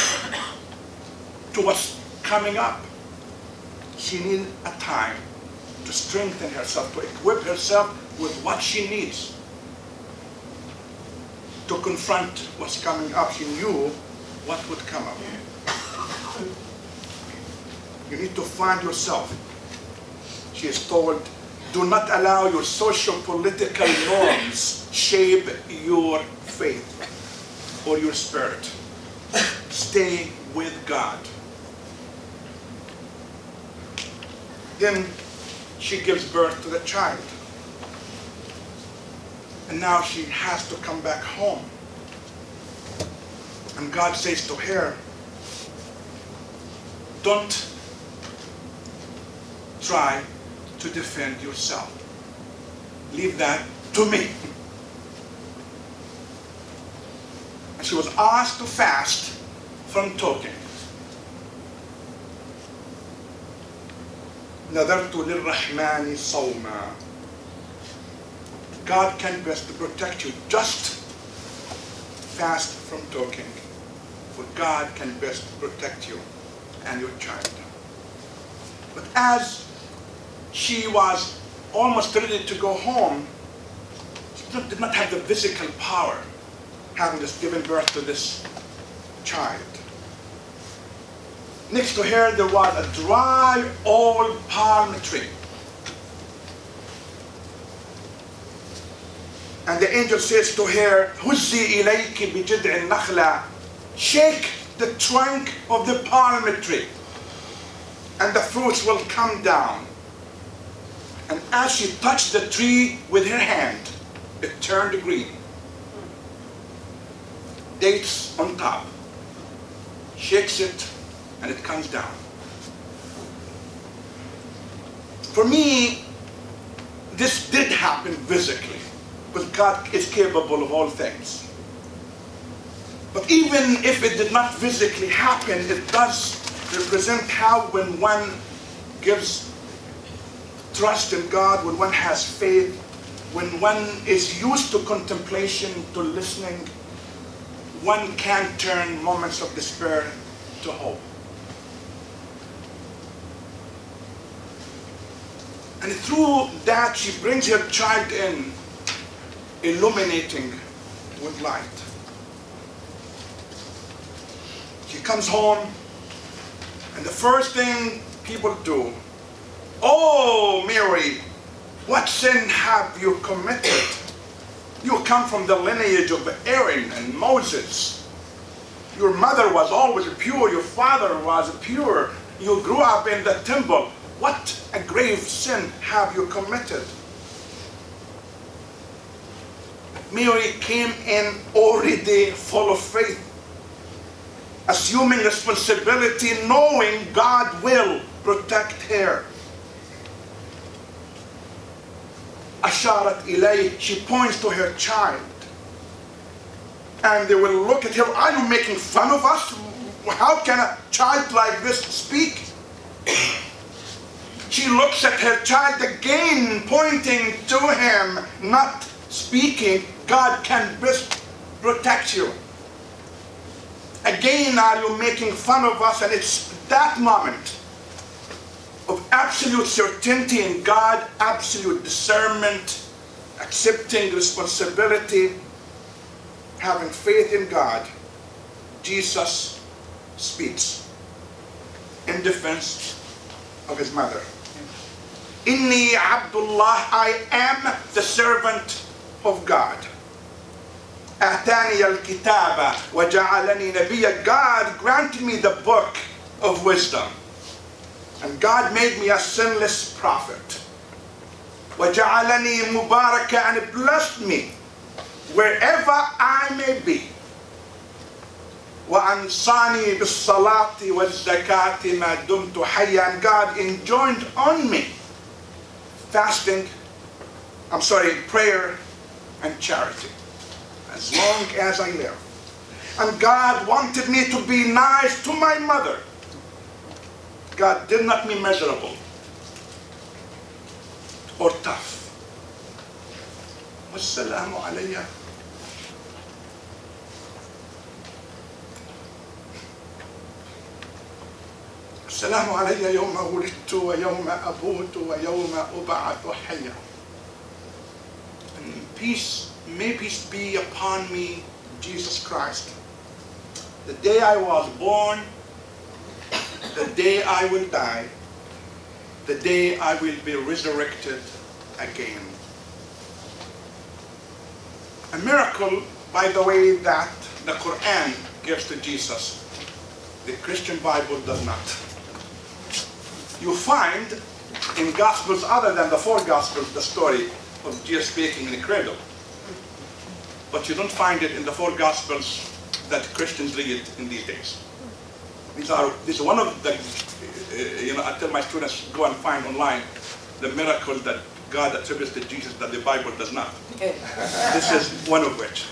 to what's coming up. She needed a time to strengthen herself, to equip herself with what she needs to confront what's coming up. She knew what would come up. You need to find yourself. She is told, do not allow your social political norms shape your faith or your spirit. Stay with God. Then she gives birth to the child. And now she has to come back home. And God says to her, don't try to defend yourself. Leave that to me. And she was asked to fast from talking. نذرت للرحمن صوما. God can best protect you. Just fast from talking. For God can best protect you and your child. But as she was almost ready to go home, she did not have the physical power, having just given birth to this child. Next to her there was a dry old palm tree. And the angel says to her, هُزِّي إِلَيْكِ بِجِذْعِ النَّخْلَةِ. Shake the trunk of the palm tree, and the fruits will come down. And as she touched the tree with her hand, it turned green. Dates on top. Shakes it, and it comes down. For me, this did happen physically, because God is capable of all things. But even if it did not physically happen, it does represent how when one gives trust in God, when one has faith, when one is used to contemplation, to listening, one can turn moments of despair to hope. And through that, she brings her child in, illuminating with light. She comes home, and the first thing people do, "Oh, Mary, what sin have you committed? You come from the lineage of Aaron and Moses. Your mother was always pure, your father was pure. You grew up in the temple. What a grave sin have you committed? Mary came in already full of faith, assuming responsibility, knowing God will protect her. Asharat ilay, she points to her child. And they will look at her, are you making fun of us? How can a child like this speak? She looks at her child again, pointing to him, not speaking. God can best protect you. Again, are you making fun of us? And it's that moment of absolute certainty in God, absolute discernment, accepting responsibility, having faith in God. Jesus speaks in defense of his mother. Inni Abdullah, I am the servant of God. Atani al-kitaba wa ja'alani nabiyya. God granted me the book of wisdom. And God made me a sinless prophet. Wa ja'alani mubaraka, and blessed me wherever I may be. Wa ansani bis-salati wal-zakati ma dumtu hayya. And God enjoined on me fasting, I'm sorry, prayer and charity, as long as I live. And God wanted me to be nice to my mother. God did not mean miserable or tough. Wassalamu alayya. السلام علي يوم ولدت ويوم أموت ويوم أبعث حيا. And peace, may peace be upon me, Jesus Christ. The day I was born, the day I will die, the day I will be resurrected again. A miracle, by the way, that the Quran gives to Jesus, the Christian Bible does not. You find in Gospels other than the four Gospels the story of Jesus speaking in the cradle. But you don't find it in the four Gospels that Christians read in these days. These are, this is one of the, uh, you know, I tell my students, go and find online the miracles that God attributes to Jesus that the Bible does not. This is one of which.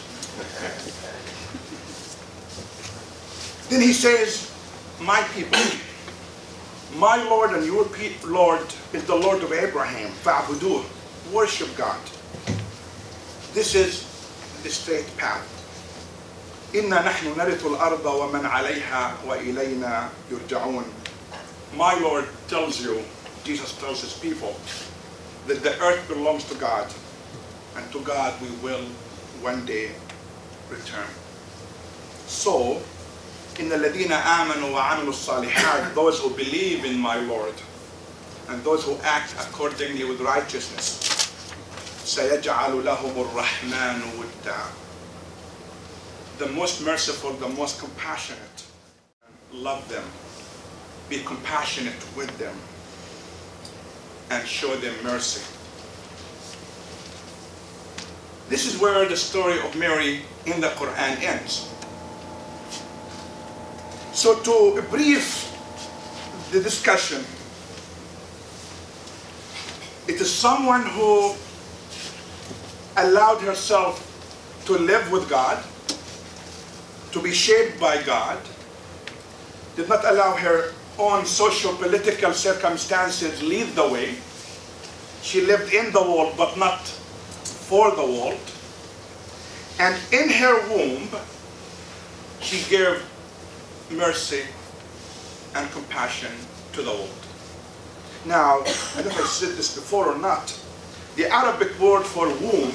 Then he says, my people, my Lord and your Lord is the Lord of Abraham. Fa'buduh, worship God. This is the straight path. Inna nahnu narithu al-arda wa man alayha wa ilayna yurja'un. My Lord tells you, Jesus tells his people, that the earth belongs to God, and to God we will one day return. So, إن الذين آمنوا وعملوا الصالحات, those who believe in my Lord and those who act accordingly with righteousness, سيجعل لهم الرحمن ودا. The most merciful, the most compassionate, love them, be compassionate with them, and show them mercy. This is where the story of Mary in the Quran ends. So to brief the discussion, it is someone who allowed herself to live with God, to be shaped by God, did not allow her own social political circumstances lead the way. She lived in the world but not for the world. And in her womb, she gave mercy and compassion to the world. Now, I don't know if I said this before or not, the Arabic word for womb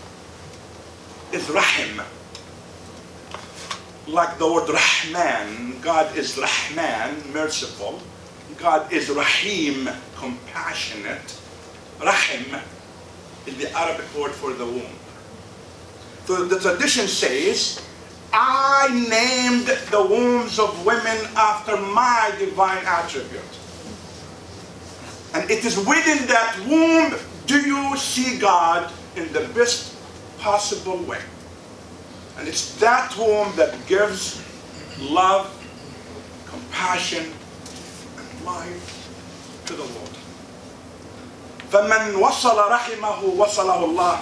is rahim. Like the word Rahman, God is Rahman, merciful. God is Rahim, compassionate. Rahim is the Arabic word for the womb. So the tradition says I named the wombs of women after my divine attribute. And it is within that womb do you see God in the best possible way. And it's that womb that gives love, compassion, and life to the Lord. فَمَنْ وَصَلَ رَحِمَهُ وَصَلَهُ اللَّهُ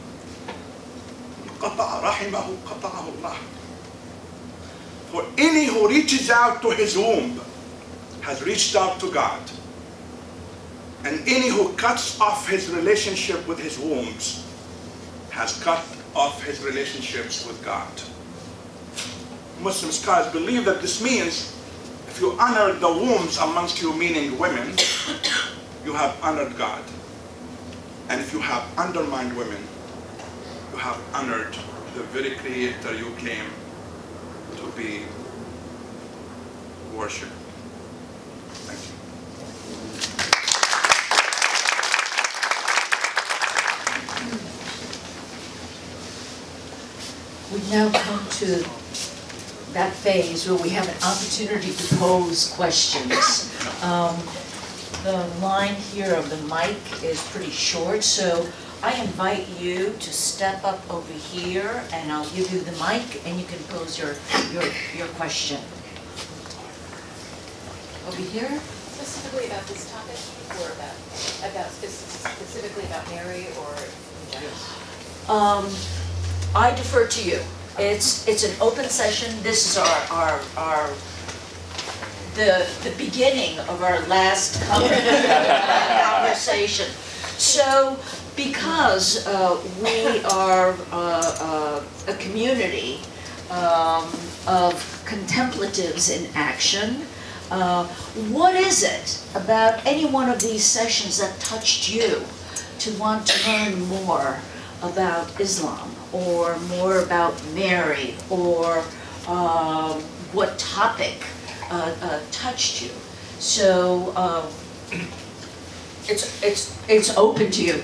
قَطَعَ رَحِمَهُ قَطَعَهُ اللَّهُ. For any who reaches out to his womb has reached out to God. And any who cuts off his relationship with his wombs has cut off his relationships with God. Muslim scholars believe that this means if you honor the wombs amongst you, meaning women, you have honored God. And if you have undermined women, you have honored the very creator you claim to be worshipped. Thank you. We now come to that phase where we have an opportunity to pose questions. Um, the line here of the mic is pretty short, so I invite you to step up over here and I'll give you the mic and you can pose your, your, your question. Over here? Specifically about this topic, or about, about spec- specifically about Mary, or in general? Um, I defer to you. It's it's an open session. This is our our, our the the beginning of our last conversation. So because uh, we are uh, uh, a community um, of contemplatives in action, uh, what is it about any one of these sessions that touched you to want to learn more about Islam, or more about Mary, or uh, what topic uh, uh, touched you? So uh, it's it's it's open to you.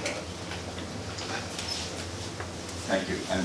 Thank you. And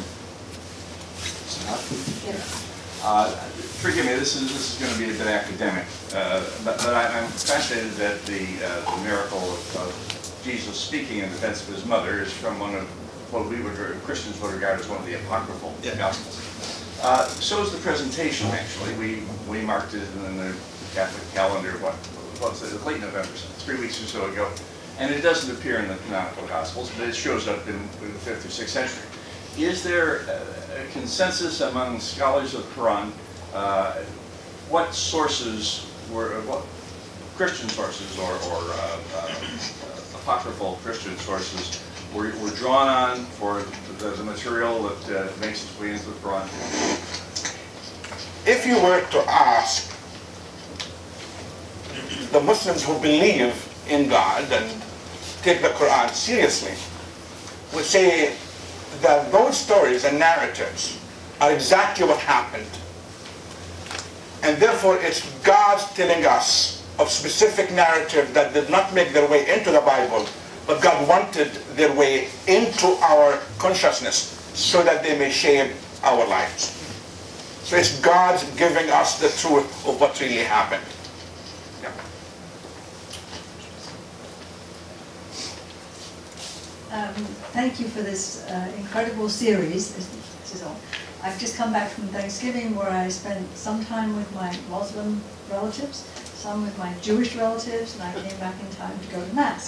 uh, forgive me, this is this is going to be a bit academic, uh, but, but I, I'm fascinated that the uh, the miracle of, of Jesus speaking in defense of his mother is from one of what we would, Christians would regard as one of the apocryphal yeah. Gospels. Uh, so is the presentation, actually. We we marked it in the Catholic calendar, what, what was it, late November, three weeks or so ago. And it doesn't appear in the canonical Gospels, but it shows up in, in the fifth or sixth century. Is there a, a consensus among scholars of the Quran, uh, what sources were, what Christian sources or, or uh, uh, apocryphal Christian sources Were, were drawn on for the, the material that uh, makes its way into the Quran? If you were to ask the Muslims who believe in God and take the Quran seriously, would say that those stories and narratives are exactly what happened. And therefore it's God telling us of specific narratives that did not make their way into the Bible, but God wanted their way into our consciousness so that they may shape our lives. So it's God giving us the truth of what really happened. Yeah. Um, thank you for this uh, incredible series. This is all. I've just come back from Thanksgiving, where I spent some time with my Muslim relatives, some with my Jewish relatives, and I came back in time to go to Mass.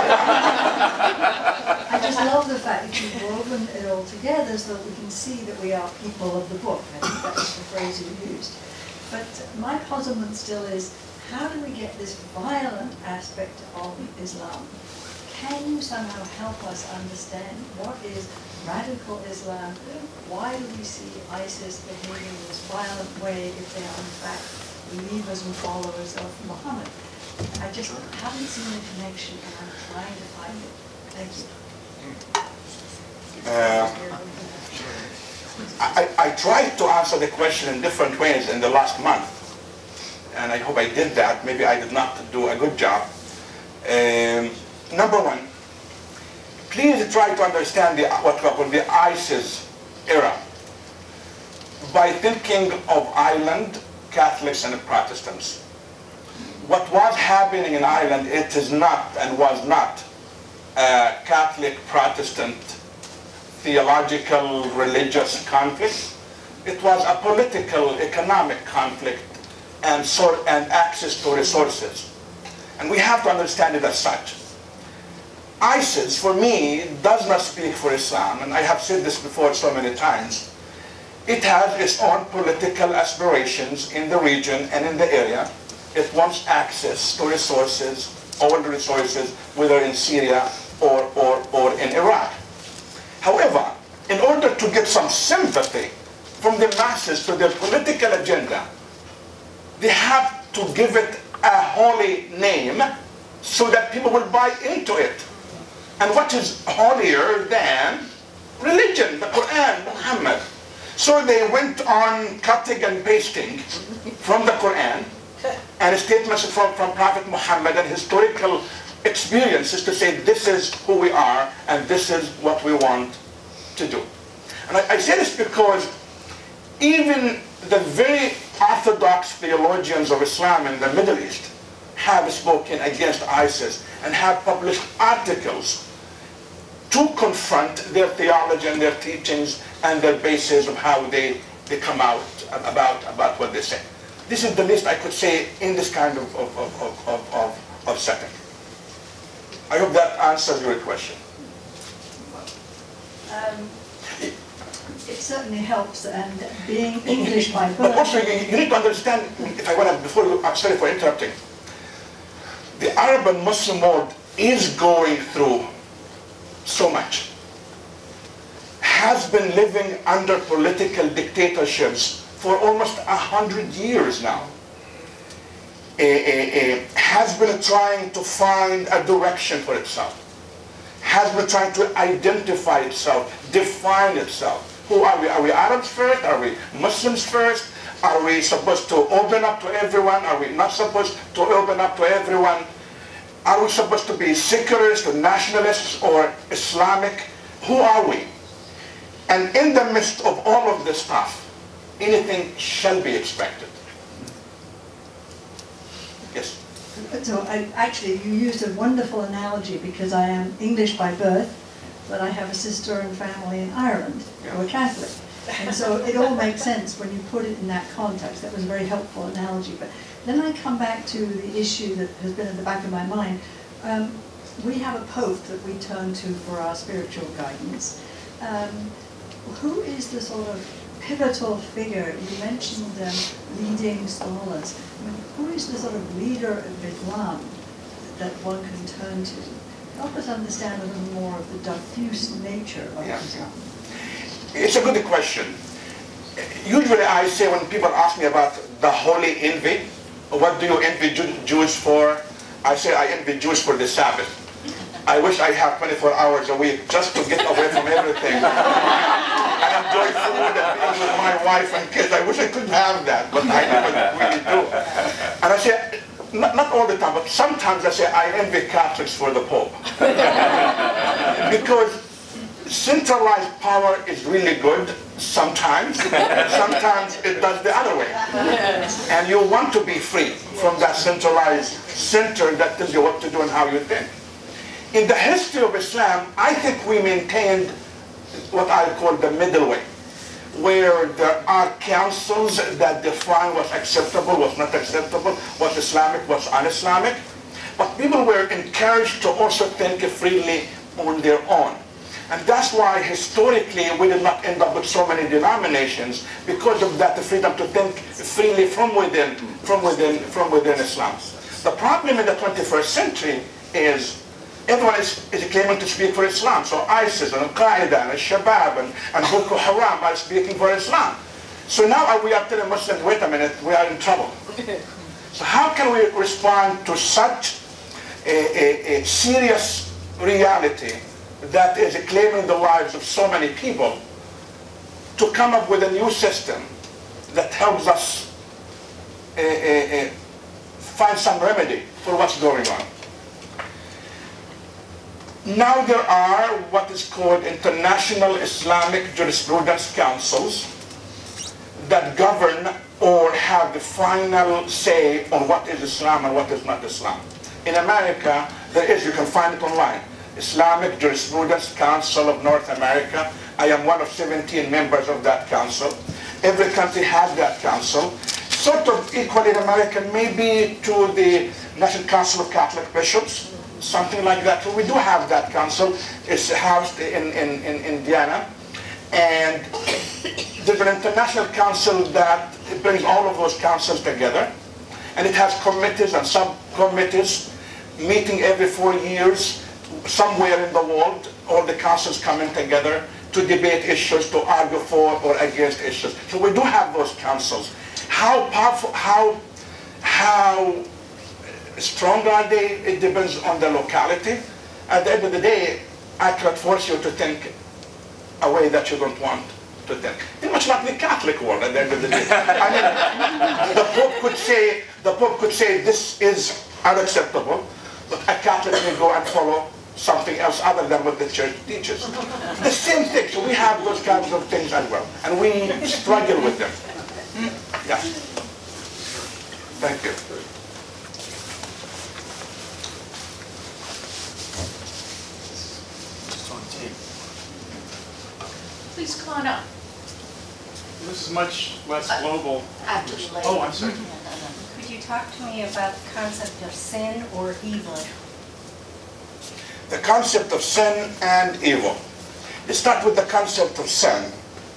I just love the fact that you've woven it all together so that we can see that we are people of the book. I think that was the phrase you used. But my puzzlement still is, how do we get this violent aspect of Islam? Can you somehow help us understand what is radical Islam? Why do we see ISIS behaving in this violent way if they are in fact believers and followers of Muhammad? I just haven't seen the connection, and I'm trying to find it. Thank you. Uh, I, I tried to answer the question in different ways in the last month, and I hope I did that. Maybe I did not do a good job. Um, number one, please try to understand the, what we call the ISIS era. by thinking of Ireland, Catholics and Protestants. What was happening in Ireland, it is not and was not a Catholic Protestant theological religious conflict. It was a political economic conflict and, sort, and access to resources. And we have to understand it as such. ISIS, for me, does not speak for Islam, and I have said this before so many times. It has its own political aspirations in the region and in the area. It wants access to resources, oil resources, whether in Syria or, or, or in Iraq. However, in order to get some sympathy from the masses to their political agenda, they have to give it a holy name so that people will buy into it. And what is holier than religion, the Quran, Muhammad? So they went on cutting and pasting from the Quran and statements from, from Prophet Muhammad and historical experiences to say this is who we are and this is what we want to do. And I, I say this because even the very orthodox theologians of Islam in the Middle East have spoken against ISIS and have published articles to confront their theology and their teachings and their basis of how they, they come out about, about what they say. This is the least I could say in this kind of, of, of, of, of, of setting. I hope that answers your question. Um, it certainly helps, and being English by birth. But also, you, you need to understand, if I want to, before you, I'm sorry for interrupting. The Arab and Muslim world is going through so much, has been living under political dictatorships for almost a hundred years now, uh, uh, uh, has been trying to find a direction for itself, has been trying to identify itself, define itself. Who are we? Are we Arabs first? Are we Muslims first? Are we supposed to open up to everyone? Are we not supposed to open up to everyone? Are we supposed to be secularists or nationalists or Islamic? Who are we? And in the midst of all of this stuff, anything shall be expected. Yes? So I, actually, you used a wonderful analogy, because I am English by birth, but I have a sister and family in Ireland who are Catholic. And so it all makes sense when you put it in that context. That was a very helpful analogy. But then I come back to the issue that has been at the back of my mind. Um, we have a Pope that we turn to for our spiritual guidance. Um, who is the sort of pivotal figure? You mentioned um, leading scholars. I mean, who is the sort of leader of Islam that one can turn to? Help us understand a little more of the diffuse nature of Yeah. Islam. It's a good question. Usually I say when people ask me about the holy envy, what do you envy Jew Jews for? I say I envy Jews for the Sabbath. I wish I had twenty-four hours a week just to get away from everything and enjoy food and being with my wife and kids. I wish I could have that, but I don't really do. And I say, not, not all the time, but sometimes I say I envy Catholics for the Pope. Because centralized power is really good sometimes. Sometimes it does the other way. And you want to be free from that centralized center that tells you what to do and how you think. In the history of Islam, I think we maintained what I call the middle way, where there are councils that define what's acceptable, what's not acceptable, what's Islamic, what's un-Islamic. But people were encouraged to also think freely on their own. And that's why historically we did not end up with so many denominations, because of that freedom to think freely from within, from within, from within Islam. The problem in the twenty-first century is everyone is, is claiming to speak for Islam. So ISIS and Al-Qaeda and Al-Shabaab and, and Boko Haram are speaking for Islam. So now we are telling Muslims, wait a minute, we are in trouble. So how can we respond to such a, a, a serious reality that is claiming the lives of so many people, to come up with a new system that helps us uh, uh, uh, find some remedy for what's going on? Now there are what is called international Islamic jurisprudence councils that govern or have the final say on what is Islam and what is not Islam. In America, there is, you can find it online, Islamic Jurisprudence Council of North America. I am one of seventeen members of that council. Every country has that council. Sort of equally in America, maybe to the National Council of Catholic Bishops, something like that. So we do have that council. It's housed in, in, in Indiana. And there's an international council that brings all of those councils together. And it has committees and subcommittees meeting every four years somewhere in the world. All the councils coming together to debate issues, to argue for or against issues. So we do have those councils. How powerful, how, how strong are they? It depends on the locality. At the end of the day, I cannot force you to think a way that you don't want to think. It's much like the Catholic world at the end of the day. I mean, the Pope could say, the Pope could say this is unacceptable, but a Catholic may go and follow something else other than what the church teaches. The same thing. So we have those kinds of things as well, and we struggle with them. Yeah. Thank you. Please come on up. This is much less global. Actually. Oh, I'm sorry. Could you talk to me about the concept of sin or evil? The concept of sin and evil. Let's start with the concept of sin.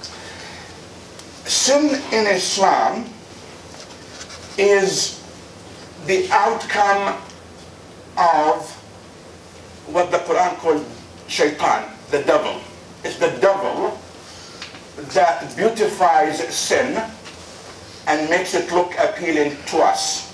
Sin in Islam is the outcome of what the Quran calls shaitan, the devil. It's the devil that beautifies sin and makes it look appealing to us.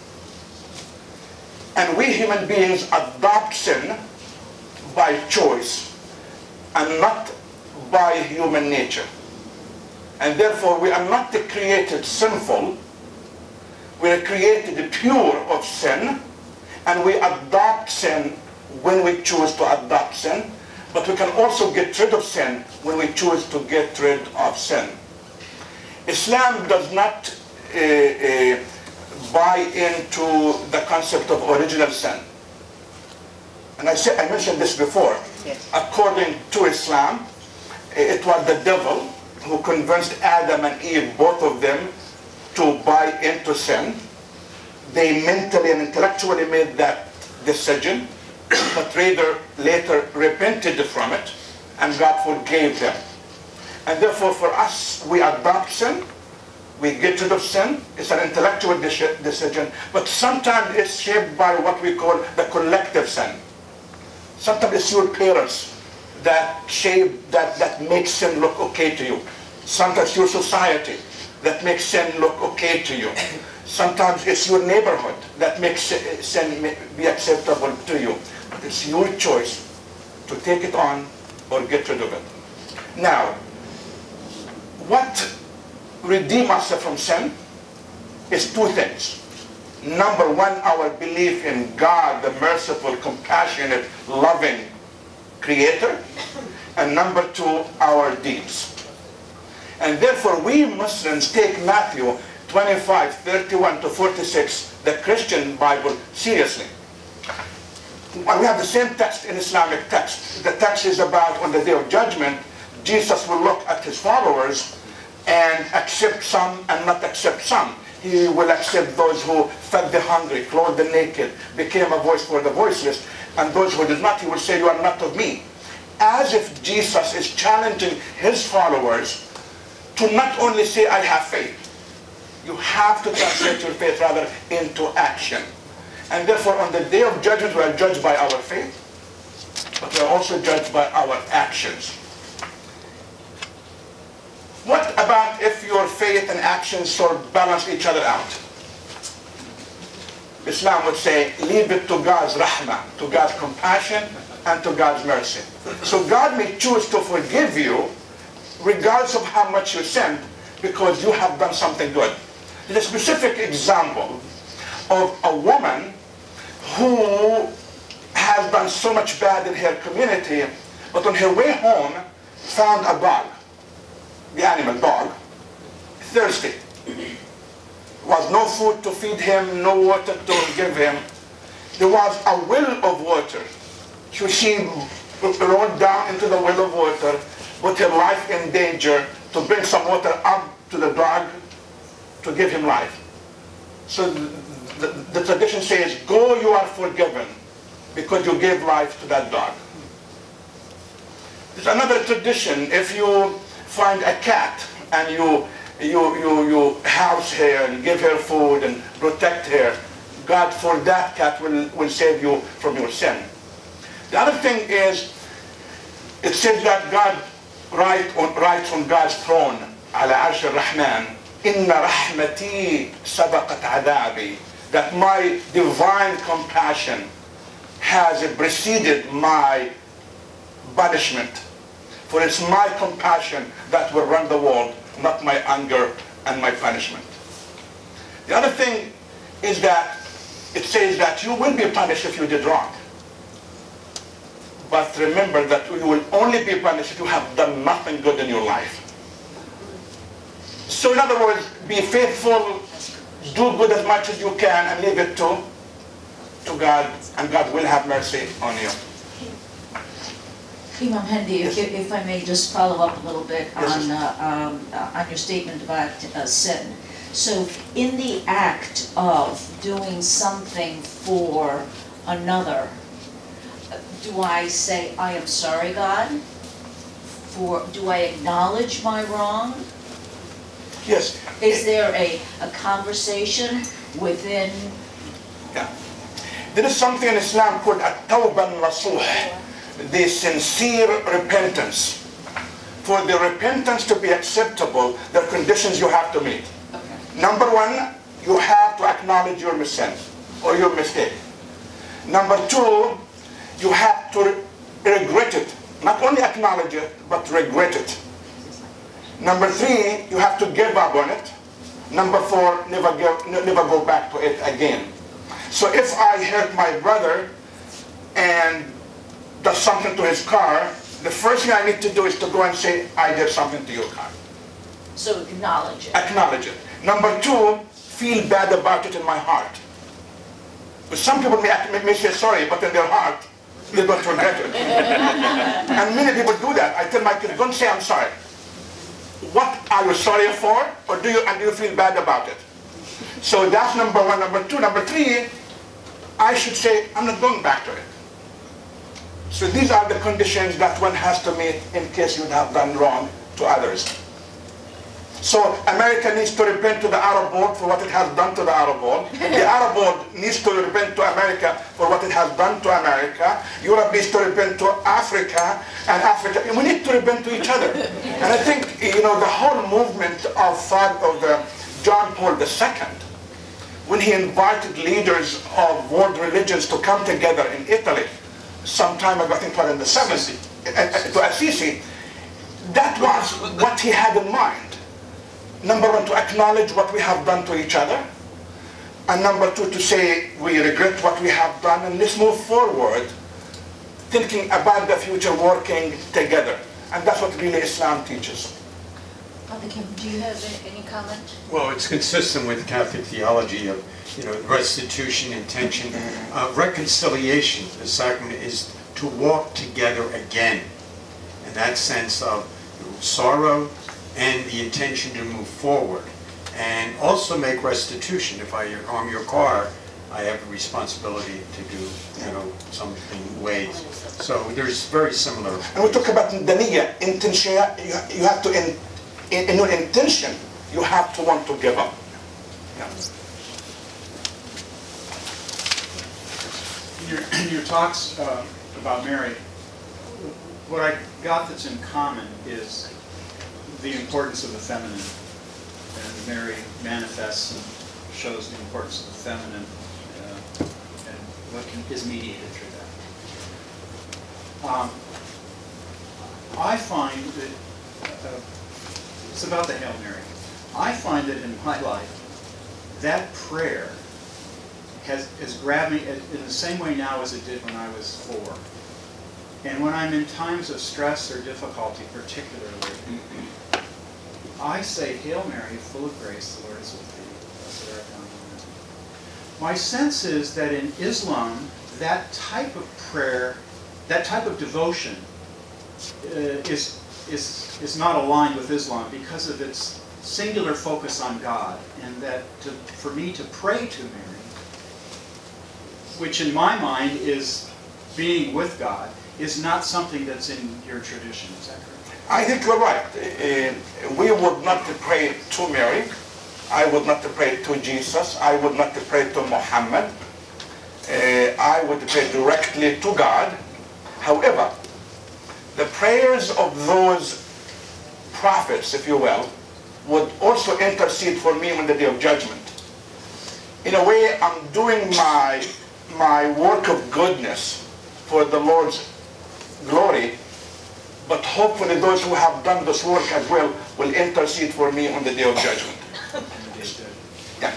And we human beings adopt sin by choice and not by human nature. And therefore we are not created sinful, we are created pure of sin, and we adopt sin when we choose to adopt sin, but we can also get rid of sin when we choose to get rid of sin. Islam does not uh, uh, buy into the concept of original sin. And I, said, I mentioned this before. Yes. According to Islam, it was the devil who convinced Adam and Eve, both of them, to buy into sin. They mentally and intellectually made that decision, but later, later repented from it, and God forgave them. And therefore for us, we adopt sin, we get rid of sin. It's an intellectual de- decision, but sometimes it's shaped by what we call the collective sin. Sometimes it's your parents that shape, that, that makes sin look okay to you. Sometimes your society that makes sin look okay to you. Sometimes it's your neighborhood that makes sin be acceptable to you. But it's your choice to take it on or get rid of it. Now, what redeems us from sin is two things. Number one, our belief in God, the merciful, compassionate, loving Creator. And number two, our deeds. And therefore we Muslims take Matthew twenty-five, thirty-one to forty-six, the Christian Bible, seriously. And we have the same text in Islamic text. The text is about on the day of judgment, Jesus will look at his followers and accept some and not accept some. He will accept those who fed the hungry, clothed the naked, became a voice for the voiceless, and those who did not, he will say, you are not of me. As if Jesus is challenging his followers to not only say, I have faith. You have to translate your faith rather into action. And therefore on the day of judgment we are judged by our faith, but we are also judged by our actions. What about if your faith and actions sort of balance each other out? Islam would say, leave it to God's rahmah, to God's compassion, and to God's mercy. So God may choose to forgive you regardless of how much you sinned, because you have done something good. There's a specific example of a woman who has done so much bad in her community, but on her way home found a dog, the animal dog, thirsty. There was no food to feed him, no water to give him. There was a well of water. So she rode down into the well of water, put her life in danger to bring some water up to the dog to give him life. So the, the, the tradition says, go, you are forgiven, because you gave life to that dog. There's another tradition. If you find a cat and you, you, you, you house her and give her food and protect her, God for that cat will, will save you from your sin. The other thing is, it says that God write on, writes on God's throne, ala arsh al-Rahman, inna rahmati sabaqat adabi, that my divine compassion has preceded my punishment. For it's my compassion that will run the world, not my anger and my punishment. The other thing is that it says that you will be punished if you did wrong. But remember that you will only be punished if you have done nothing good in your life. So in other words, be faithful, do good as much as you can, and leave it to, to God, and God will have mercy on you. Imam Hendi, if, if I may just follow up a little bit Yes, on, uh, um, uh, on your statement about uh, sin. So in the act of doing something for another, do I say, I am sorry, God? For, do I acknowledge my wrong? Yes. Is there a, a conversation within? Yeah. There is something in Islam called at-tawbah nasuh, the sincere repentance. For the repentance to be acceptable, there are conditions you have to meet. Okay. Number one, you have to acknowledge your sin or your mistake. Number two, you have to re regret it. Not only acknowledge it, but regret it. Number three, you have to give up on it. Number four, never, give, never go back to it again. So if I hurt my brother and does something to his car, the first thing I need to do is to go and say, I did something to your car. So acknowledge it. Acknowledge it. Number two, feel bad about it in my heart. But some people may, may say sorry, but in their heart, they don't regret it. And many people do that. I tell my kids, don't say I'm sorry. What are you sorry for, or do you, and do you feel bad about it? So that's number one. Number two. Number three, I should say, I'm not going back to it. So these are the conditions that one has to meet in case you have done wrong to others. So America needs to repent to the Arab world for what it has done to the Arab world. The Arab world needs to repent to America for what it has done to America. Europe needs to repent to Africa, and Africa. We need to repent to each other. And I think, you know, the whole movement of, of the John Paul the Second, when he invited leaders of world religions to come together in Italy, some time ago, I think it was in the seventies, to Assisi, that was what he had in mind. Number one, to acknowledge what we have done to each other. And number two, to say we regret what we have done and let's move forward, thinking about the future, working together. And that's what really Islam teaches. Father Kim, do you have any, any comment? Well, it's consistent with Catholic theology of, you know, restitution, intention. Uh, reconciliation, the sacrament, is to walk together again. In that sense of sorrow and the intention to move forward. And also make restitution. If I harm your car, I have a responsibility to do, you know, something ways. So there's very similar. And we talk about the niyyah, intention. You, you have to, in, in, in your intention, you have to want to give up. Yeah. In your, in your talks uh, about Mary, what I got that's in common is the importance of the feminine. And Mary manifests and shows the importance of the feminine uh, and what can, is mediated through that. Um, I find that, uh, it's about the Hail Mary. I find that in my life, that prayer has, has grabbed me in the same way now as it did when I was four. And when I'm in times of stress or difficulty particularly, I say, Hail Mary, full of grace, the Lord is with thee. Blessed art thou among women. My sense is that in Islam, that type of prayer, that type of devotion uh, is, is, is not aligned with Islam because of its singular focus on God, and that to, for me to pray to Mary, which in my mind is being with God, is not something that's in your tradition. Is that correct? I think you're right. Uh, we would not pray to Mary. I would not pray to Jesus. I would not pray to Muhammad. Uh, I would pray directly to God. However, the prayers of those prophets, if you will, would also intercede for me on the day of judgment. In a way, I'm doing my, my work of goodness for the Lord's glory, but hopefully those who have done this work as well will intercede for me on the day of judgment. Yeah.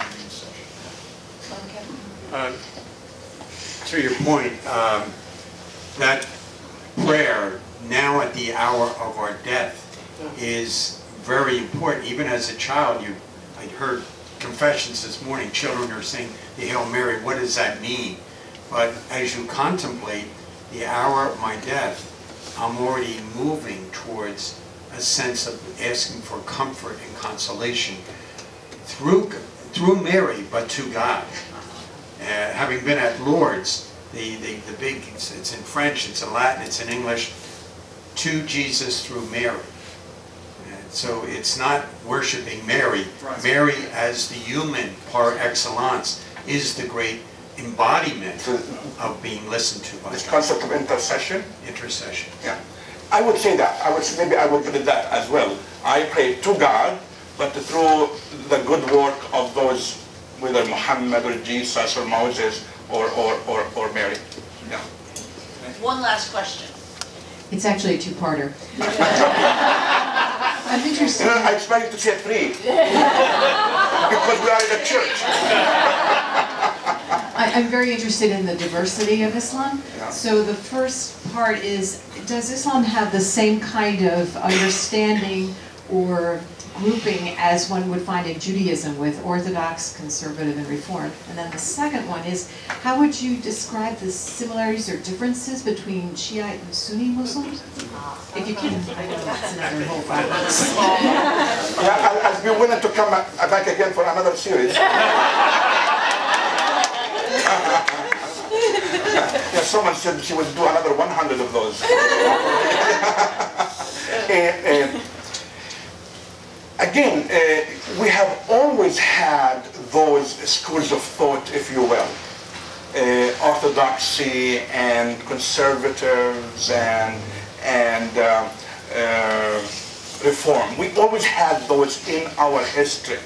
Uh, to your point, um, that prayer, now at the hour of our death, is very important. Even as a child, you, I heard confessions this morning, children are saying the Hail Mary, what does that mean? But as you contemplate the hour of my death, I'm already moving towards a sense of asking for comfort and consolation through, through Mary, but to God. Uh, having been at Lourdes, the, the, the big, it's, it's in French, it's in Latin, it's in English, to Jesus through Mary. And so it's not worshiping Mary. Right. Mary as the human par excellence is the great embodiment of being listened to by This God. concept of intercession. Intercession. Yeah, I would say that. I would say, maybe I would put it that as well. I pray to God, but through the good work of those, whether Muhammad or Jesus or Moses or or or, or Mary. Yeah. One last question. It's actually a two-parter. I'm interested. You know, I expect you to say three because we are in a church. I, I'm very interested in the diversity of Islam. Yeah. So the first part is, does Islam have the same kind of understanding or grouping as one would find in Judaism with Orthodox, Conservative, and Reform? And then the second one is, how would you describe the similarities or differences between Shiite and Sunni Muslims? If you can, I know that's another whole five minutes. Yeah, I'll, I'll be willing to come back back again for another series. Yeah, someone said she would do another one hundred of those. and, and again, uh, we have always had those schools of thought, if you will. Uh, orthodoxy and conservatives and, and uh, uh, reform. We always had those in our history.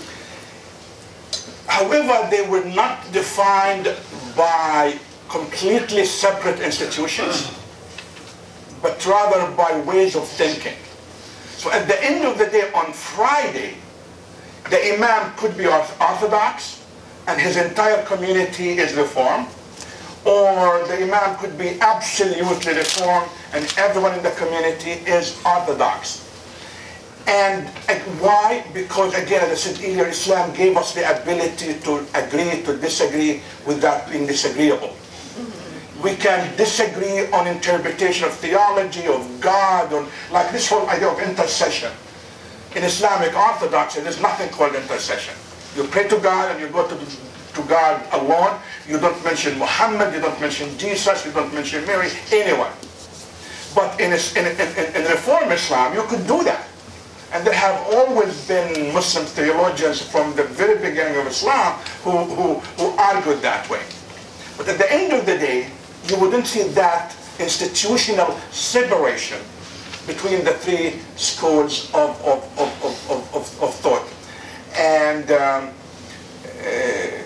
However, they were not defined by completely separate institutions, but rather by ways of thinking. So at the end of the day, on Friday, the Imam could be Orthodox and his entire community is Reform, or the Imam could be absolutely Reform and everyone in the community is Orthodox. And, and why? Because again, as I said earlier, Islam gave us the ability to agree, to disagree without being disagreeable. We can disagree on interpretation of theology, of God, on like this whole idea of intercession. In Islamic Orthodoxy, there's nothing called intercession. You pray to God and you go to, to God alone. You don't mention Muhammad, you don't mention Jesus, you don't mention Mary, anyone. But in, in, in, in Reform Islam, you could do that. And there have always been Muslim theologians from the very beginning of Islam who, who, who argued that way. But at the end of the day, you wouldn't see that institutional separation between the three schools of, of, of, of, of, of, of thought. And um, uh,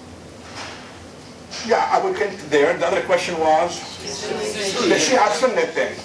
yeah, I would end there. The other question was the Shia Sunni thing.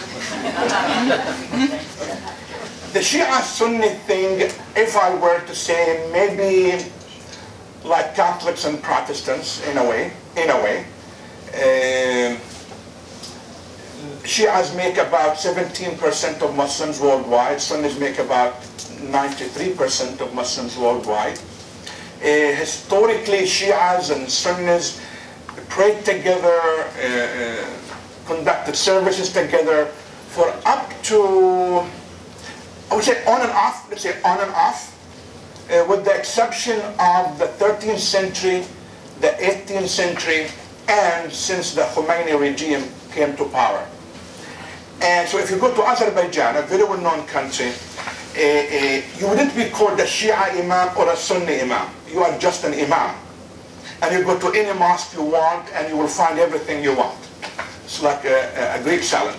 The Shia Sunni thing, if I were to say, maybe like Catholics and Protestants in a way, in a way. Uh, Shias make about seventeen percent of Muslims worldwide. Sunnis make about ninety-three percent of Muslims worldwide. Uh, historically, Shias and Sunnis prayed together, uh, uh, conducted services together for up to, I would say on and off, let's say on and off, uh, with the exception of the thirteenth century, the eighteenth century, and since the Khomeini regime came to power. And so if you go to Azerbaijan, a very well-known country, uh, uh, you wouldn't be called a Shia imam or a Sunni imam. You are just an imam. And you go to any mosque you want and you will find everything you want. It's like a, a Greek salad.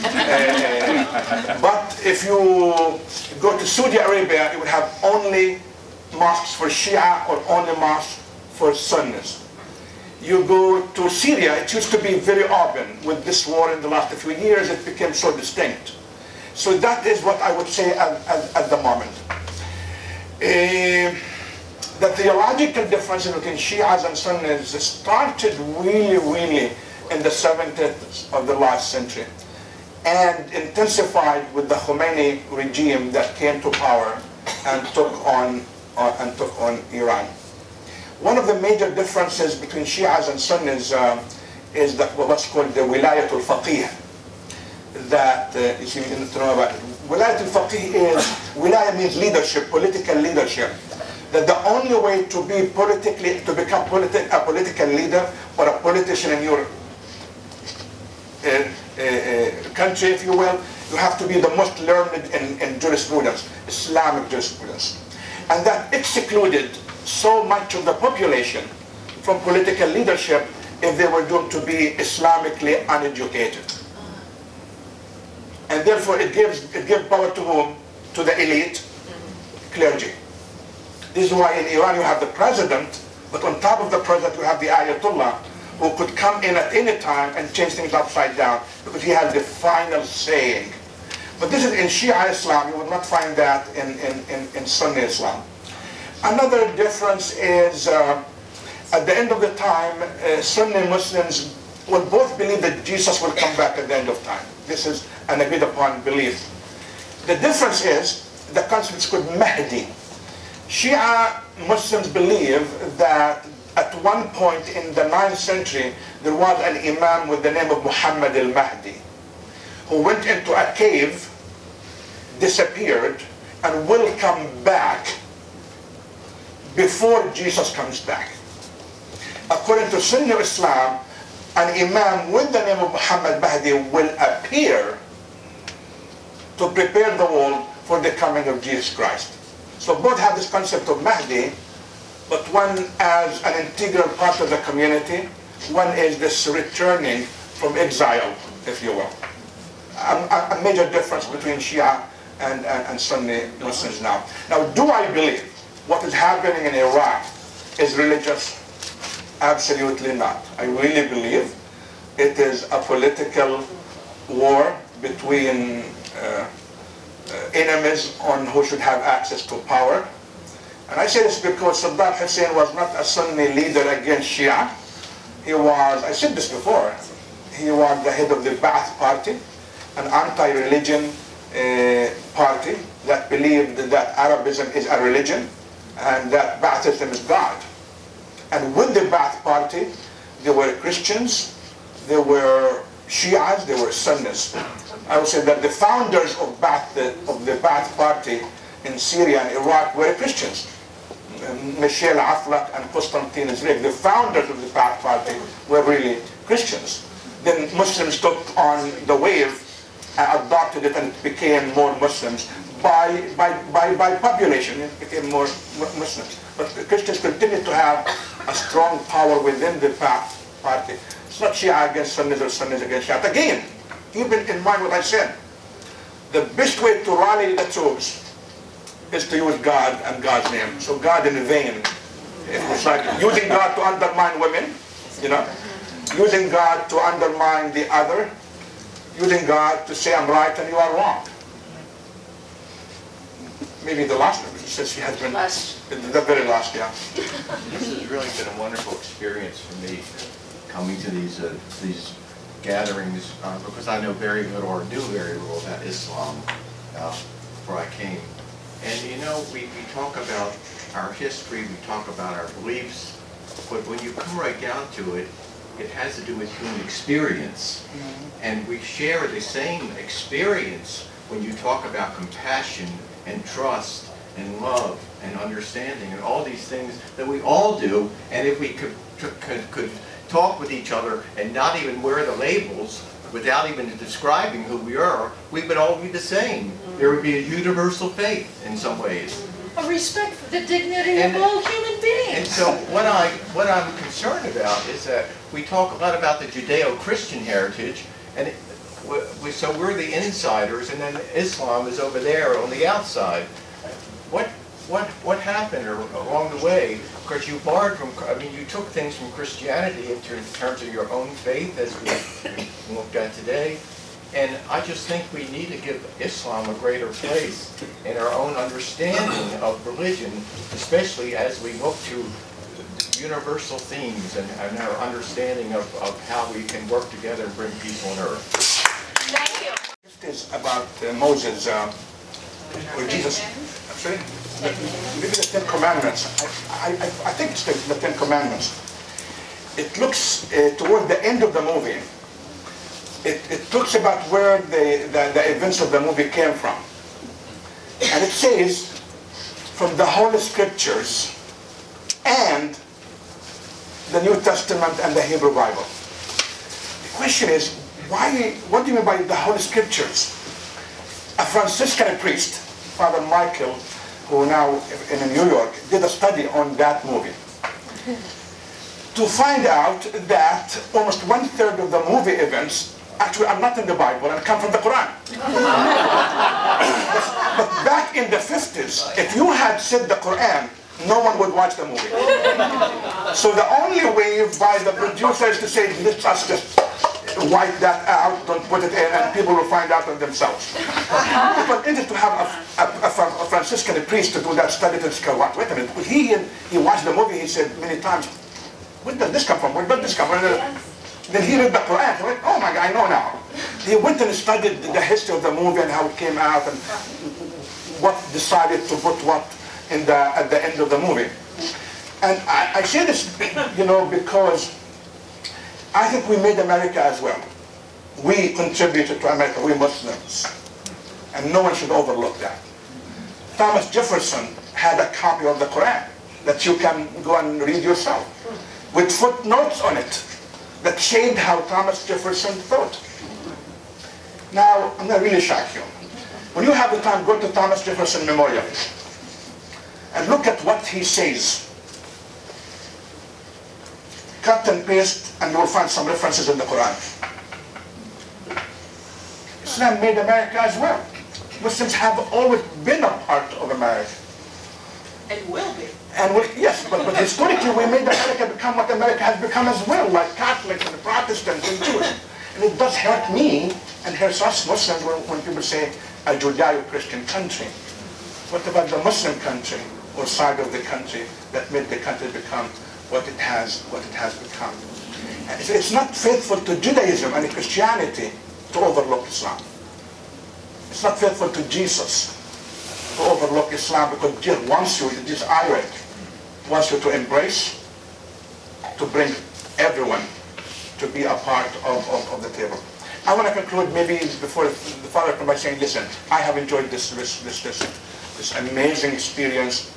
uh, but if you go to Saudi Arabia, you will have only mosques for Shia or only mosques for Sunnis. You go to Syria, it used to be very open. With this war in the last few years, it became so distinct. So that is what I would say at, at, at the moment. Uh, the theological differences between Shias and Sunnis started really, really in the seventieth of the last century and intensified with the Khomeini regime that came to power and took on, uh, and took on Iran. One of the major differences between Shias and Sunnis uh, is that what's called the Wilayatul Faqih. That uh, you see, you need to know about it. Wilayatul Faqih is, wilaya means leadership, political leadership. That the only way to be politically, to become politi a political leader or a politician in your uh, uh, country, if you will, you have to be the most learned in, in jurisprudence, Islamic jurisprudence. And that excluded so much of the population from political leadership if they were doomed to be Islamically uneducated. And therefore it gives, it gives power to whom? To the elite clergy. This is why in Iran you have the president, but on top of the president you have the Ayatollah, who could come in at any time and change things upside down because he has the final saying. But this is in Shia Islam. You will not find that in, in, in, in Sunni Islam. Another difference is, uh, at the end of the time, uh, Sunni Muslims will both believe that Jesus will come back at the end of time. This is an agreed upon belief. The difference is the concept is called Mahdi. Shia Muslims believe that at one point in the ninth century, there was an imam with the name of Muhammad al-Mahdi, who went into a cave, disappeared, and will come back before Jesus comes back. According to Sunni Islam, an imam with the name of Muhammad Mahdi will appear to prepare the world for the coming of Jesus Christ. So both have this concept of Mahdi, but one as an integral part of the community, one is this returning from exile, if you will. A, a major difference between Shia and, and, and Sunni Muslims now. Now, do I believe what is happening in Iraq is religious? Absolutely not. I really believe it is a political war between uh, uh, enemies on who should have access to power. And I say this because Saddam Hussein was not a Sunni leader against Shia. He was, I said this before, he was the head of the Ba'ath party, an anti-religion uh, party that believed that Arabism is a religion and that Ba'athism is God. And with the Ba'ath party, there were Christians, there were Shias, there were Sunnis. I would say that the founders of Ba'ath, of the Ba'ath party in Syria and Iraq were Christians. Michel Aflaq and Constantine Zrik, the founders of the Ba'ath party, were really Christians. Then Muslims took on the wave, uh, adopted it, and it became more Muslims. By, by, by, by population, it became more Muslims. But Christians continue to have a strong power within the Ba'ath party. It's not Shia against Sunnis or Sunnis against Shia. Again, keep in mind what I said. The best way to rally the troops is to use God and God's name. So God in vain. It's like using God to undermine women, you know, using God to undermine the other, using God to say I'm right and you are wrong. Maybe the last one, since she has been, last. the very last, yeah. This has really been a wonderful experience for me, coming to these uh, these gatherings, uh, because I know very little or knew very little about Islam uh, before I came. And you know, we, we talk about our history, we talk about our beliefs, but when you come right down to it, it has to do with human experience. And we share the same experience when you talk about compassion and trust and love and understanding and all these things that we all do. And if we could, could, could talk with each other and not even wear the labels, without even describing who we are, we would all be the same. There would be a universal faith in some ways. A respect for the dignity And- of all human beings. And so what, I, what I'm concerned about is that we talk a lot about the Judeo-Christian heritage, and it, we, so we're the insiders, and then Islam is over there on the outside. What, what, what happened along the way? Because you borrowed from, I mean, you took things from Christianity in terms of your own faith, as we looked at today. And I just think we need to give Islam a greater place in our own understanding of religion, especially as we look to universal themes and, and our understanding of, of how we can work together and bring peace on earth. Thank you. It is about uh, Moses, uh, or Jesus. Sorry? The, maybe the Ten Commandments. I, I, I think it's the, the Ten Commandments. It looks uh, toward the end of the movie. It, it talks about where the, the, the events of the movie came from. And it says, from the Holy Scriptures and the New Testament and the Hebrew Bible. The question is, why? What do you mean by the Holy Scriptures? A Franciscan priest, Father Michael, who now in New York, did a study on that movie. To find out that almost one-third of the movie events actually are not in the Bible and come from the Quran. But back in the fifties, if you had said the Quran, no one would watch the movie. So the only way by the producers to say, let's just wipe that out, don't put it in, and people will find out on themselves. It was interesting to have a, a, a, a Franciscan priest to do that study to discover, what, wait a minute, because he, he watched the movie, he said many times, where does this come from, where does this come from? Then he read the Quran, he went, oh my God, I know now. He went and studied the history of the movie and how it came out and what decided to put what in the, at the end of the movie. And I, I say this, you know, because I think we made America as well. We contributed to America, we Muslims. And no one should overlook that. Thomas Jefferson had a copy of the Quran that you can go and read yourself, with footnotes on it that shaped how Thomas Jefferson thought. Now, I'm not really shocked you. When you have the time, go to Thomas Jefferson Memorial and look at what he says. Cut and paste, and you will find some references in the Quran. Islam made America as well. Muslims have always been a part of America. And will be. And we, yes, but, but historically we made America become what America has become as well, like Catholics and Protestants and Jews. And it does hurt me and hurts us Muslims when, when people say a Judeo-Christian country. What about the Muslim country or side of the country that made the country become what it has, what it has become? And it's, it's not faithful to Judaism and Christianity to overlook Islam. It's not faithful to Jesus to overlook Islam, because Jesus wants you, this irate, wants you to embrace, to bring everyone to be a part of, of, of the table. I want to conclude maybe before the Father by saying, listen, I have enjoyed this, this, this, this, this amazing experience.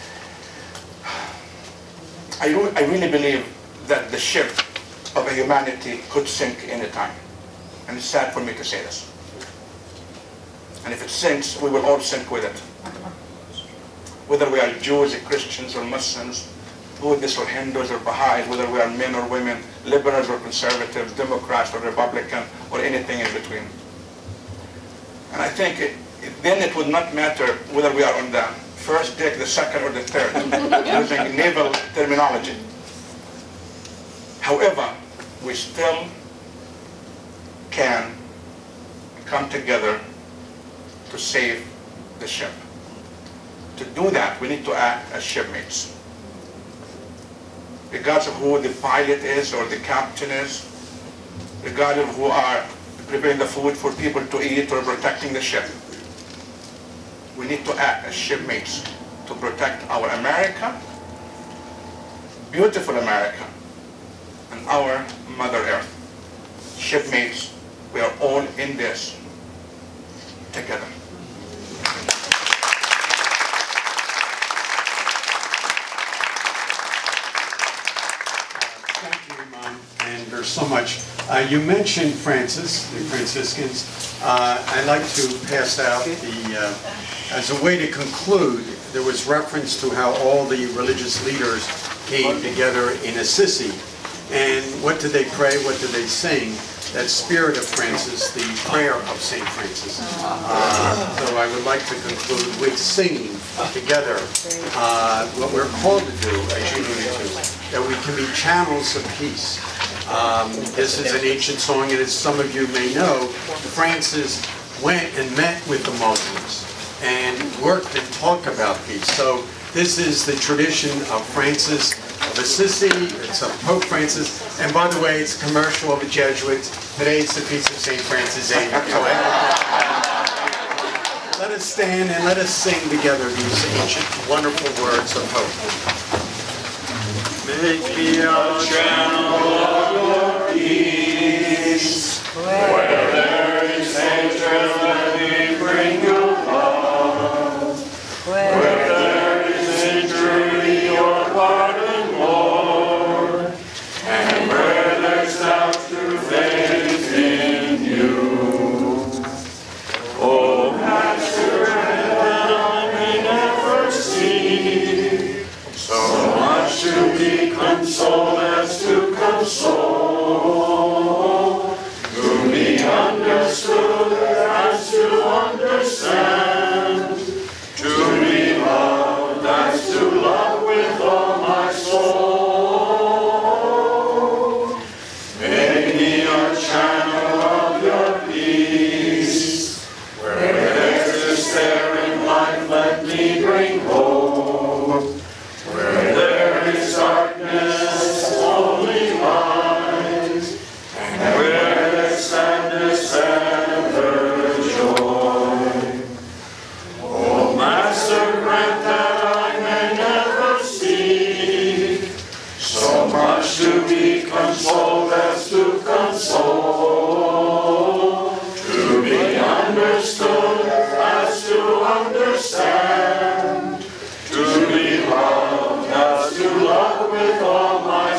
I, re I really believe that the ship of humanity could sink any time. And it's sad for me to say this. And if it sinks, we will all sink with it. Whether we are Jews or Christians or Muslims, Buddhists or Hindus or Baha'is, whether we are men or women, liberals or conservatives, Democrats or Republican, or anything in between. And I think it, it, then it would not matter whether we are on the first deck, the second, or the third, using naval terminology. However, we still can come together to save the ship. To do that, we need to act as shipmates. Regardless of who the pilot is or the captain is, regarding who are preparing the food for people to eat or protecting the ship. We need to act as shipmates to protect our America, beautiful America, and our Mother Earth. Shipmates, we are all in this together. Thank you, Imam. And there's so much. Uh, you mentioned Francis, the Franciscans. Uh, I'd like to pass out the, uh, as a way to conclude, there was reference to how all the religious leaders came together in Assisi. And what did they pray? What did they sing? That spirit of Francis, the prayer of Saint Francis. Uh, so I would like to conclude with singing together uh, what we're called to do as unity, that we can be channels of peace. Um, this is an ancient song, and as some of you may know, Francis went and met with the Muslims and worked and talked about peace. So this is the tradition of Francis of Assisi. It's of Pope Francis. And by the way, it's a commercial of the Jesuits. Today's the feast of Saint Francis Xavier. So let us stand and let us sing together these ancient, wonderful words of hope. Make me a channel of your peace. Where there is hatred, let me bring your love. Where there is injury, your pardon, Lord. And where there's doubt, through faith in you. Oh, Master, that I may never see so much to be consoled as to console, to be understood as to understand, to be loved as to love with all my soul. Make me a channel of your peace, where there's despair in life, let me bring hope. Where there is darkness, only light, and where there's sadness, ever joy. Oh, Master, grant that I may never see so much to be consoled as to console, to be understood as to understand, to be loved as to love with all my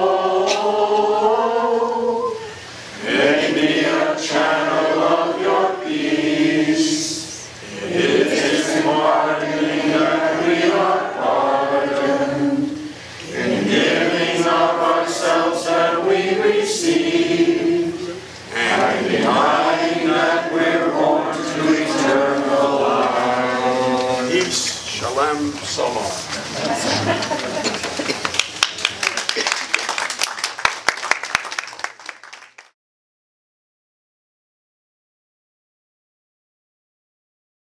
soul. Make me a channel of your peace. It is pardoning that we are pardoned, in giving of ourselves that we receive, and denying that we're born to eternal life. Peace, shalom, salam.